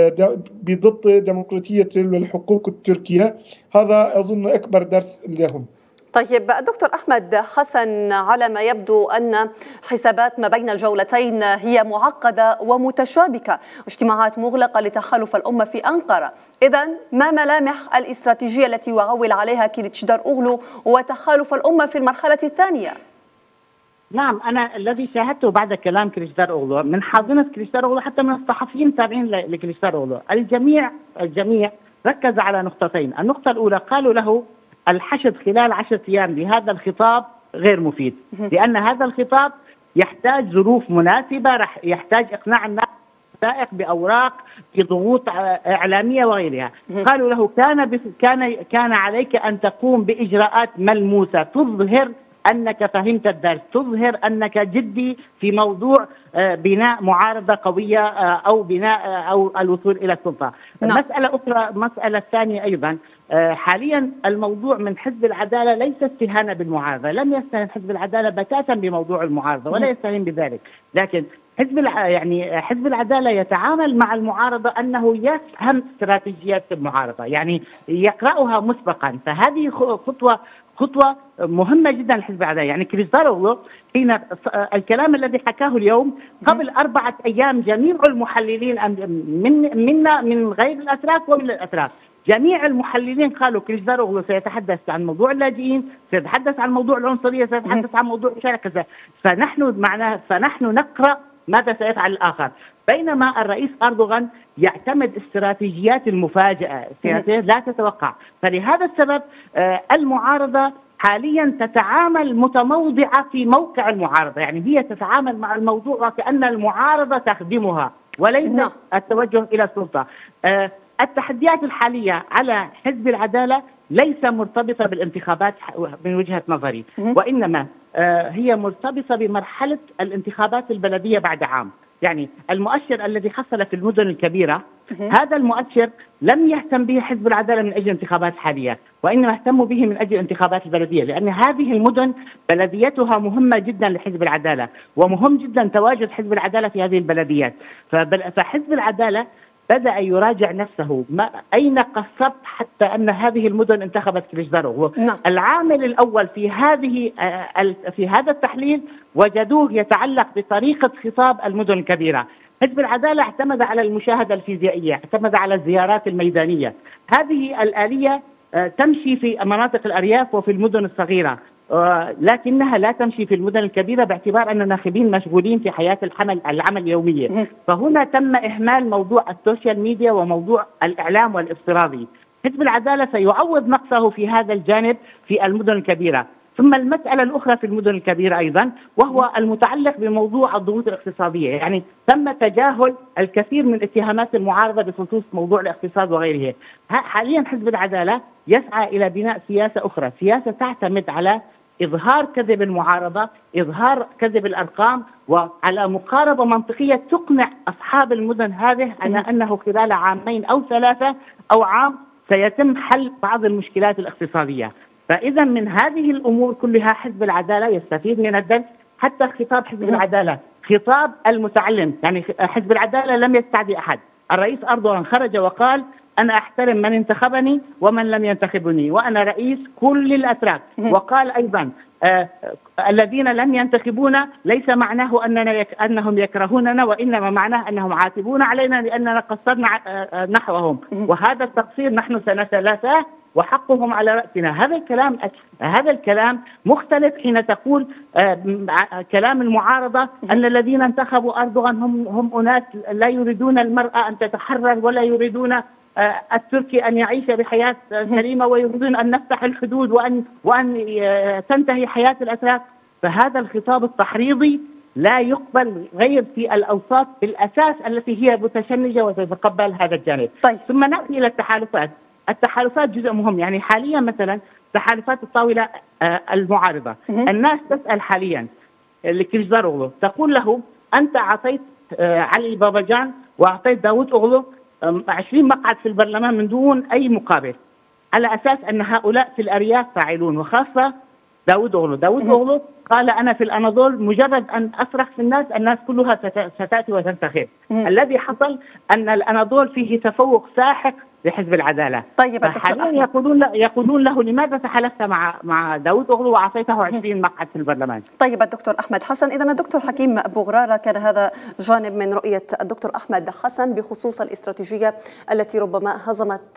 بضد ديمقراطية والحقوق التركية. هذا أظن أكبر درس لهم. طيب دكتور أحمد حسن، على ما يبدو أن حسابات ما بين الجولتين هي معقدة ومتشابكة، اجتماعات مغلقة لتحالف الأمة في أنقرة. إذن ما ملامح الاستراتيجية التي يعول عليها كليتشداروغلو وتحالف الأمة في المرحلة الثانية؟ نعم، أنا الذي شاهدته بعد كلام كليتشداروغلو من حاضنة كليتشداروغلو حتى من الصحفيين التابعين لكليتشداروغلو، الجميع الجميع ركز على نقطتين. النقطة الأولى قالوا له الحشد خلال عشرة أيام لهذا الخطاب غير مفيد، لأن هذا الخطاب يحتاج ظروف مناسبة، رح يحتاج إقناع الناس بأوراق بضغوط إعلامية وغيرها. قالوا له كان كان كان عليك أن تقوم بإجراءات ملموسة تظهر أنك فهمت الدرس، تظهر أنك جدي في موضوع بناء معارضة قوية أو بناء أو الوصول إلى السلطة. نعم. مسألة أخرى، مسألة ثانية أيضا، حاليا الموضوع من حزب العدالة ليس استهانة بالمعارضة، لم يستهن حزب العدالة بتاتا بموضوع المعارضة ولا يستهين بذلك، لكن حزب يعني حزب العدالة يتعامل مع المعارضة أنه يفهم استراتيجيات المعارضة، يعني يقرأها مسبقا. فهذه خطوة خطوة مهمة جدا لحزب العدالة. يعني كليتشداروغلو حين الكلام الذي حكاه اليوم قبل أربعة أيام جميع المحللين من منا من غير الأتراك ومن الأتراك، جميع المحللين قالوا كليتشداروغلو سيتحدث عن موضوع اللاجئين، سيتحدث عن موضوع العنصرية، سيتحدث عن موضوع كذا. فنحن معناه فنحن نقرأ ماذا سيفعل الآخر، بينما الرئيس أردوغان يعتمد استراتيجيات المفاجأة، استراتيجيات لا تتوقع. فلهذا السبب المعارضة حاليا تتعامل متموضعة في موقع المعارضة، يعني هي تتعامل مع الموضوع وكأن المعارضة تخدمها وليس التوجه إلى السلطة. التحديات الحالية على حزب العدالة ليس مرتبطة بالانتخابات من وجهة نظري، وإنما هي مرتبطة بمرحلة الانتخابات البلدية بعد عام. يعني المؤشر الذي حصل في المدن الكبيرة هذا المؤشر لم يهتم به حزب العدالة من أجل انتخابات حالية، وإنما اهتموا به من أجل انتخابات البلدية، لأن هذه المدن بلديتها مهمة جدا لحزب العدالة، ومهم جدا تواجد حزب العدالة في هذه البلديات. فحزب العدالة بدأ يراجع نفسه، ما أين قصرت حتى أن هذه المدن انتخبت كليشدارو. نعم. العامل الأول في هذه في هذا التحليل وجدوه يتعلق بطريقة خطاب المدن الكبيرة. حزب العدالة اعتمد على المشاهدة الفيزيائية، اعتمد على الزيارات الميدانية. هذه الآلية تمشي في مناطق الأرياف وفي المدن الصغيرة، لكنها لا تمشي في المدن الكبيرة باعتبار أن الناخبين مشغولين في حياة العمل العمل اليومية. فهنا تم إهمال موضوع السوشيال ميديا وموضوع الإعلام والافتراضي. حزب العدالة سيعوض نقصه في هذا الجانب في المدن الكبيرة. ثم المسألة الأخرى في المدن الكبيرة أيضا وهو المتعلق بموضوع الضغوط الاقتصادية. يعني تم تجاهل الكثير من اتهامات المعارضة بخصوص موضوع الاقتصاد وغيره. حاليا حزب العدالة يسعى إلى بناء سياسة أخرى، سياسة تعتمد على إظهار كذب المعارضة، إظهار كذب الأرقام، وعلى مقاربة منطقية تقنع أصحاب المدن هذه على أنه خلال عامين أو ثلاثة أو عام سيتم حل بعض المشكلات الاقتصادية. فإذا من هذه الأمور كلها حزب العدالة يستفيد من الدرس. حتى خطاب حزب العدالة خطاب المتعلم، يعني حزب العدالة لم يستعدي أحد. الرئيس أردوغان خرج وقال أنا أحترم من انتخبني ومن لم ينتخبني وأنا رئيس كل الأتراك. وقال أيضا آه الذين لم ينتخبونا ليس معناه أننا يك أنهم يكرهوننا، وإنما معناه أنهم عاتبون علينا لأننا قصرنا آه نحوهم، وهذا التقصير نحن سنتلافاه وحقهم على رأسنا. هذا الكلام هذا الكلام مختلف حين تقول آه كلام المعارضة أن الذين انتخبوا أردوغان هم هم أناس لا يريدون المرأة أن تتحرر ولا يريدون آه التركي أن يعيش بحياة سليمة ويريدون أن نفتح الحدود وأن وأن تنتهي حياة الأتراك. فهذا الخطاب التحريضي لا يقبل غير في الأوساط بالأساس التي هي متشنجة وتتقبل هذا الجانب. طيب. ثم نأتي إلى التحالفات. التحالفات جزء مهم. يعني حاليا مثلا تحالفات الطاولة آه المعارضة، الناس تسأل حاليا لكليشدارو تقول له أنت أعطيت آه علي باباجان وأعطيت داوود أوغلو عشرين مقعد في البرلمان من دون أي مقابل، على أساس أن هؤلاء في الأرياف فاعلون، وخاصة داوود أوغلو. داوود أوغلو قال أنا في الأناضول مجرد أن أصرخ في الناس الناس كلها ستأتي وتنتخب. الذي حصل أن الأناضول فيه تفوق ساحق لحزب العدالة. طيب حاليا يقولون له يقولون له لماذا تحالفت مع مع داوود أوغلو وأعطيته عشرين مقعد في البرلمان. طيب الدكتور أحمد حسن، إذا الدكتور حكيم بوغرارة كان هذا جانب من رؤية الدكتور أحمد حسن بخصوص الاستراتيجية التي ربما هزمت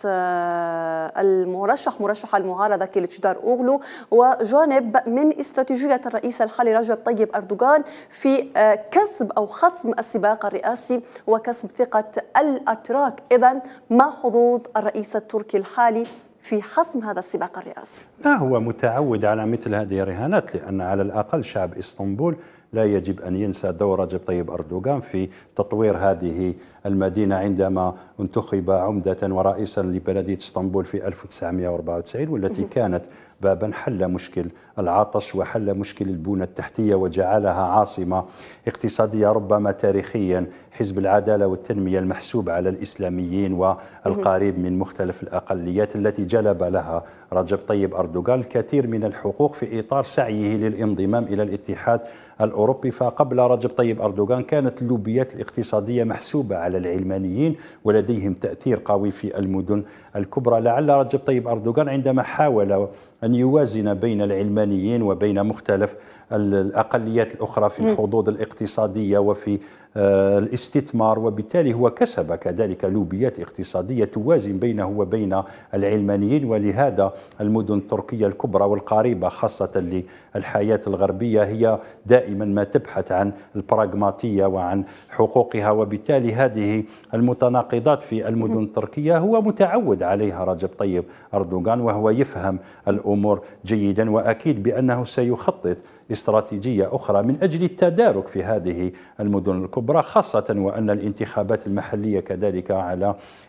المرشح مرشح المعارضة كليشدار أوغلو، وجانب من استراتيجية الرئيس الحالي رجب طيب أردوغان في كسب أو خصم السباق الرئاسي وكسب ثقة الأتراك. إذا ما حظوظ الرئيس التركي الحالي في حسم هذا السباق الرئاسي؟ لا، هو متعود على مثل هذه الرهانات، لأن على الأقل شعب إسطنبول لا يجب أن ينسى دور رجب طيب أردوغان في تطوير هذه المدينة عندما انتخب عمدة ورئيسا لبلدية اسطنبول في ألف وتسعمئة وأربعة وتسعين، والتي كانت بابا حل مشكل العطش وحل مشكل البنى التحتية وجعلها عاصمة اقتصادية. ربما تاريخيا حزب العدالة والتنمية المحسوب على الإسلاميين والقريب من مختلف الأقليات التي جلب لها رجب طيب أردوغان الكثير من الحقوق في إطار سعيه للانضمام إلى الاتحاد الأوروبي. فقبل رجب طيب أردوغان كانت اللوبيات الاقتصادية محسوبة على العلمانيين ولديهم تأثير قوي في المدن الكبرى. لعل رجب طيب أردوغان عندما حاول أن يوازن بين العلمانيين وبين مختلف الأقليات الأخرى في الحظوظ الاقتصادية وفي الاستثمار، وبالتالي هو كسب كذلك لوبيات اقتصادية توازن بينه وبين العلمانيين. ولهذا المدن التركية الكبرى والقريبة خاصة للحياة الغربية هي دائما ما تبحث عن البراغماتية وعن حقوقها، وبالتالي هذه المتناقضات في المدن التركية هو متعود عليها رجب طيب أردوغان، وهو يفهم الأمور جيدا، وأكيد بأنه سيخطط استراتيجية أخرى من أجل التدارك في هذه المدن الكبرى، خاصة وأن الانتخابات المحلية كذلك على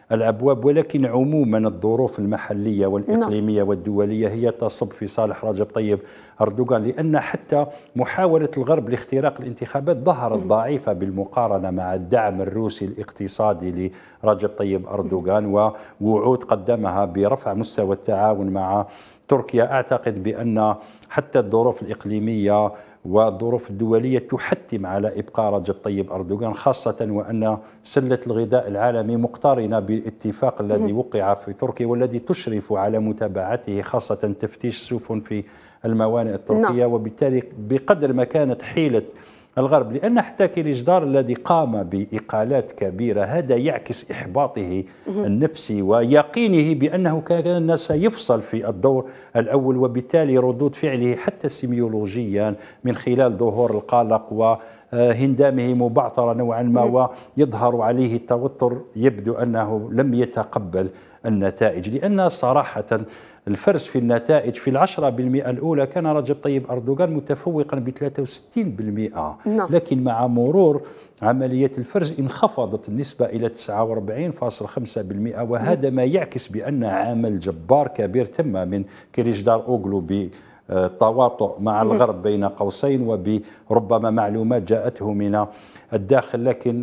الأبواب، ولكن عموما الظروف المحلية والإقليمية والدولية هي تصب في صالح رجب طيب أردوغان، لأن حتى محاولة الغرب لاختراق الانتخابات ظهرت ضعيفة بالمقارنة مع الدعم الروسي الاقتصادي لرجب طيب أردوغان ووعود قدمها برفع مستوى التعاون مع تركيا. أعتقد بأن حتى الظروف الإقليمية والظروف الدولية تحتم على إبقاء رجب طيب أردوغان، خاصة وأن سلة الغذاء العالمي مقترنة بالاتفاق الذي وقع في تركيا والذي تشرف على متابعته، خاصة تفتيش السفن في الموانئ التركية. وبالتالي بقدر ما كانت حيلة الغرب، لأن حتى كليجدار الذي قام بإقالات كبيرة هذا يعكس إحباطه النفسي ويقينه بأنه كان سيفصل في الدور الأول، وبالتالي ردود فعله حتى سيميولوجيا من خلال ظهور القلق وهندامه مبعثرة نوعا ما ويظهر عليه التوتر، يبدو أنه لم يتقبل النتائج. لأن صراحة الفرز في النتائج في العشرة بالمئة الأولى كان رجب طيب أردوغان متفوقا ب ثلاثة وستين بالمئة، لكن مع مرور عملية الفرز انخفضت النسبة إلى تسعة وأربعين فاصلة خمسة بالمئة، وهذا ما يعكس بأن عمل جبار كبير تم من كليجدار أوغلو بالتواطؤ مع الغرب بين قوسين وبربما معلومات جاءته من الداخل. لكن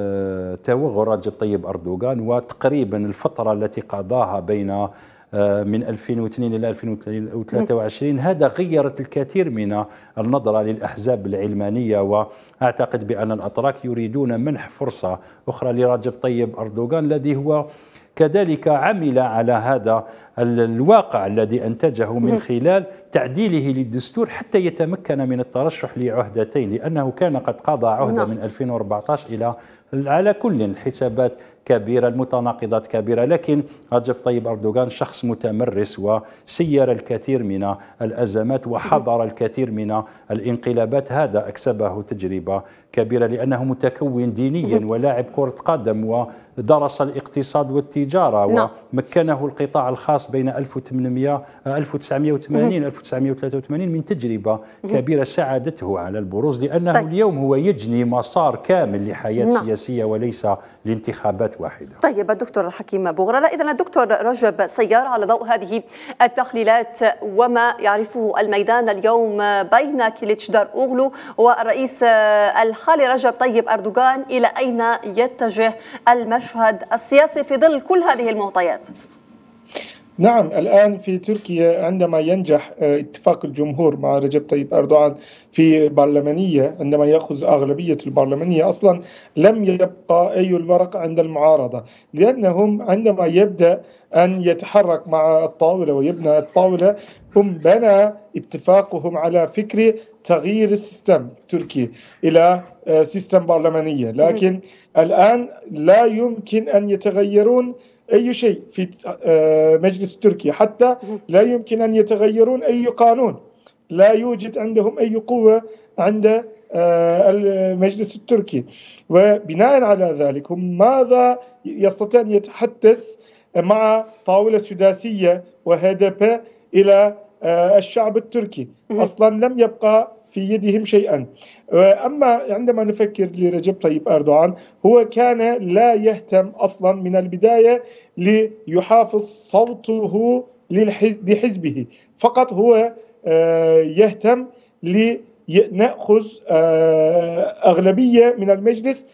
توغل رجب طيب أردوغان وتقريبا الفترة التي قضاها بين من ألفين واثنين إلى ألفين وثلاثة وعشرين هذا غيرت الكثير من النظرة للأحزاب العلمانية، وأعتقد بأن الأتراك يريدون منح فرصة أخرى لرجب طيب أردوغان الذي هو كذلك عمل على هذا الواقع الذي أنتجه من خلال تعديله للدستور حتى يتمكن من الترشح لعهدتين، لأنه كان قد قضى عهدة من ألفين وأربعة عشر إلى على كل الحسابات كبيرة، المتناقضات كبيرة. لكن رجب طيب أردوغان شخص متمرس وسير الكثير من الأزمات وحضر الكثير من الانقلابات، هذا أكسبه تجربة كبيرة لأنه متكون دينيا ولاعب كرة قدم ودرس الاقتصاد والتجارة ومكنه القطاع الخاص بين ألف وثمانمئة ألف وتسعمئة وثمانين ألف وتسعمئة وثلاثة وثمانين من تجربة كبيرة ساعدته على البروز، لأنه طيب. اليوم هو يجني مسار كامل لحياة نعم. سياسية وليس لانتخابات واحدة. طيب الدكتور حكيم بوغرة، إذن الدكتور رجب سيار على ضوء هذه التحليلات وما يعرفه الميدان اليوم بين كليجدار أوغلو والرئيس الحالي رجب طيب أردوغان، إلى أين يتجه المشهد السياسي في ظل كل هذه المعطيات؟ نعم، الآن في تركيا عندما ينجح اتفاق الجمهور مع رجب طيب أردوغان في البرلمانية، عندما يأخذ أغلبية البرلمانية، أصلا لم يبقى أي الورق عند المعارضة، لأنهم عندما يبدأ أن يتحرك مع الطاولة ويبنى الطاولة، هم بنى اتفاقهم على فكرة تغيير السيستم التركي إلى سيستم برلمانية، لكن الآن لا يمكن أن يتغيرون أي شيء في مجلس تركيا، حتى لا يمكن أن يتغيرون أي قانون، لا يوجد عندهم أي قوة عند المجلس التركي. وبناء على ذلك هم ماذا يستطيع أن يتحدث مع طاولة سداسية وهدف إلى الشعب التركي؟ أصلا لم يبقى في يدهم شيئا. أما عندما نفكر لرجب طيب أردوغان، هو كان لا يهتم أصلا من البداية ليحافظ صوته لحزبه، فقط هو يهتم لنأخذ أغلبية من المجلس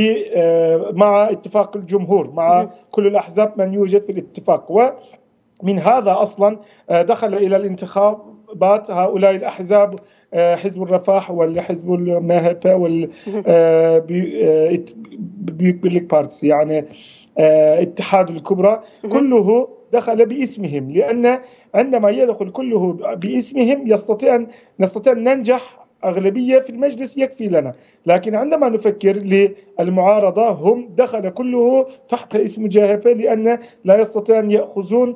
مع اتفاق الجمهور مع كل الأحزاب من يوجد في الاتفاق. ومن هذا أصلا دخل إلى الانتخابات هؤلاء الأحزاب، حزب الرفاه والحزب المهبة والبيوك بارتس، يعني اتحاد الكبرى، كله دخل باسمهم، لأن عندما يدخل كله باسمهم يستطيع نستطيع أن ننجح أغلبية في المجلس يكفي لنا. لكن عندما نفكر للمعارضة، هم دخل كله تحت اسم جاهفة، لأن لا يستطيع أن يأخذون،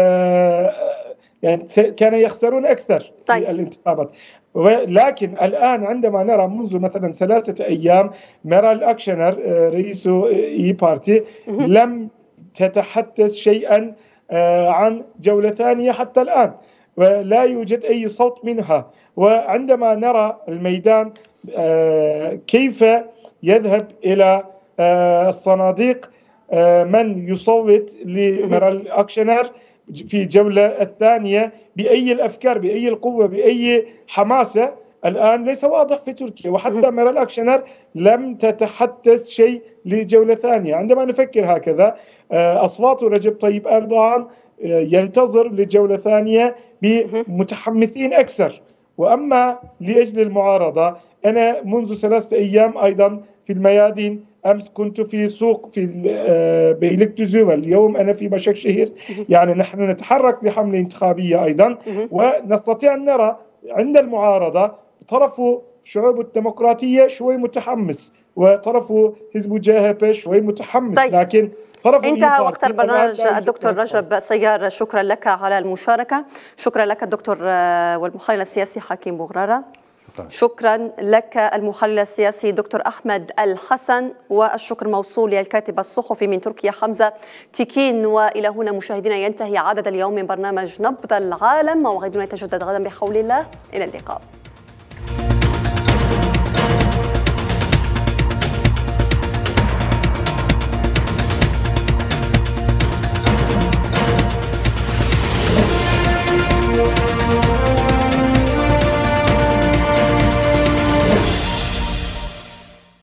يعني كان يخسرون أكثر طيب. في الانتخابات. ولكن الآن عندما نرى منذ مثلا ثلاثة أيام ميرال أكشنر رئيس إي بارتي لم تتحدث شيئا عن جولة ثانية حتى الآن، ولا يوجد أي صوت منها. وعندما نرى الميدان كيف يذهب إلى الصناديق، من يصوت لميرال أكشنر في الجولة الثانية بأي الأفكار، بأي القوة، بأي حماسة، الآن ليس واضح في تركيا. وحتى ميرال أكشنر لم تتحدث شيء لجولة ثانية. عندما نفكر هكذا، أصوات رجب طيب أردوغان ينتظر لجولة ثانية بمتحمسين أكثر. وأما لأجل المعارضة، أنا منذ ثلاثة أيام أيضا في الميادين، أمس كنت في سوق في بيلكتوزو، اليوم أنا في بشكشهير. يعني نحن نتحرك لحملة انتخابية أيضا، ونستطيع أن نرى عند المعارضة طرف شعوب الديمقراطية شوي متحمس، وطرف حزب جاهب شوي متحمس. طيب. لكن طرف انتهى وقت البرنامج. الدكتور رجب سيار، شكرا لك على المشاركة. شكرا لك الدكتور والمحلل السياسي حكيم بوغرارة. شكرا لك المحلل السياسي دكتور أحمد الحسن، والشكر موصول للكاتب الصحفي من تركيا حمزة تيكين. وإلى هنا مشاهدينا ينتهي عدد اليوم من برنامج نبض العالم. موعدنا يتجدد غدا بحول الله. إلى اللقاء.